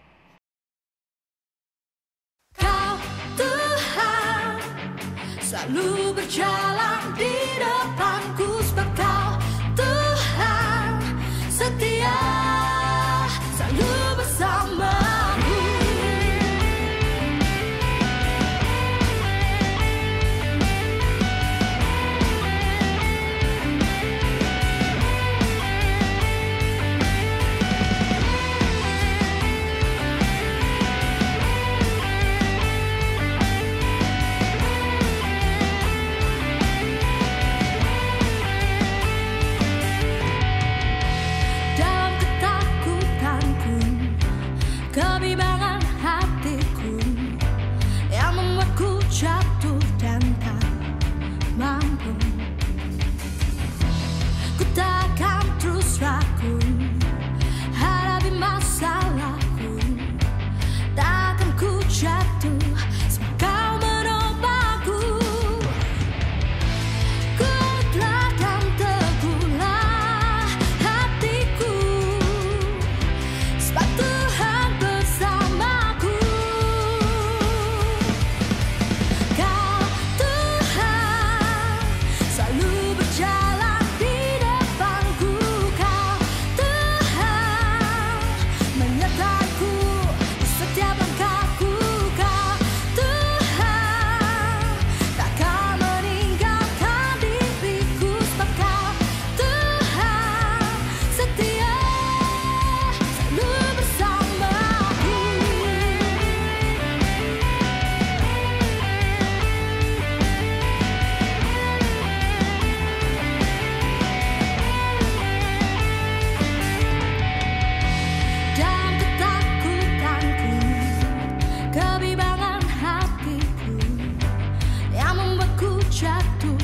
Kau Tuhan selalu berjalan di depanku, sebab Kau Tuhan setia selalu bersamaku. Dalam ketakutanku, kebimbangan hatiku yang membuatku jatuh dan tak mampu, ku takkan terus ragu hadapi masalahku. Takkan ku jatuh sebab Kau menopangku. Kuatkan teguhlah hatiku, sebab Tuhan bersamaku. Kau Tuhan selalu berjalan di depanku. Kau Tuhan menyertaiku di setiap langkahku. Kau Tuhan takkan meninggalkan diriku, sebab Kau Tuhan setia selalu bersamaku. Dalam ketakutanku, kebimbangan hatiku yang membuatku jatuh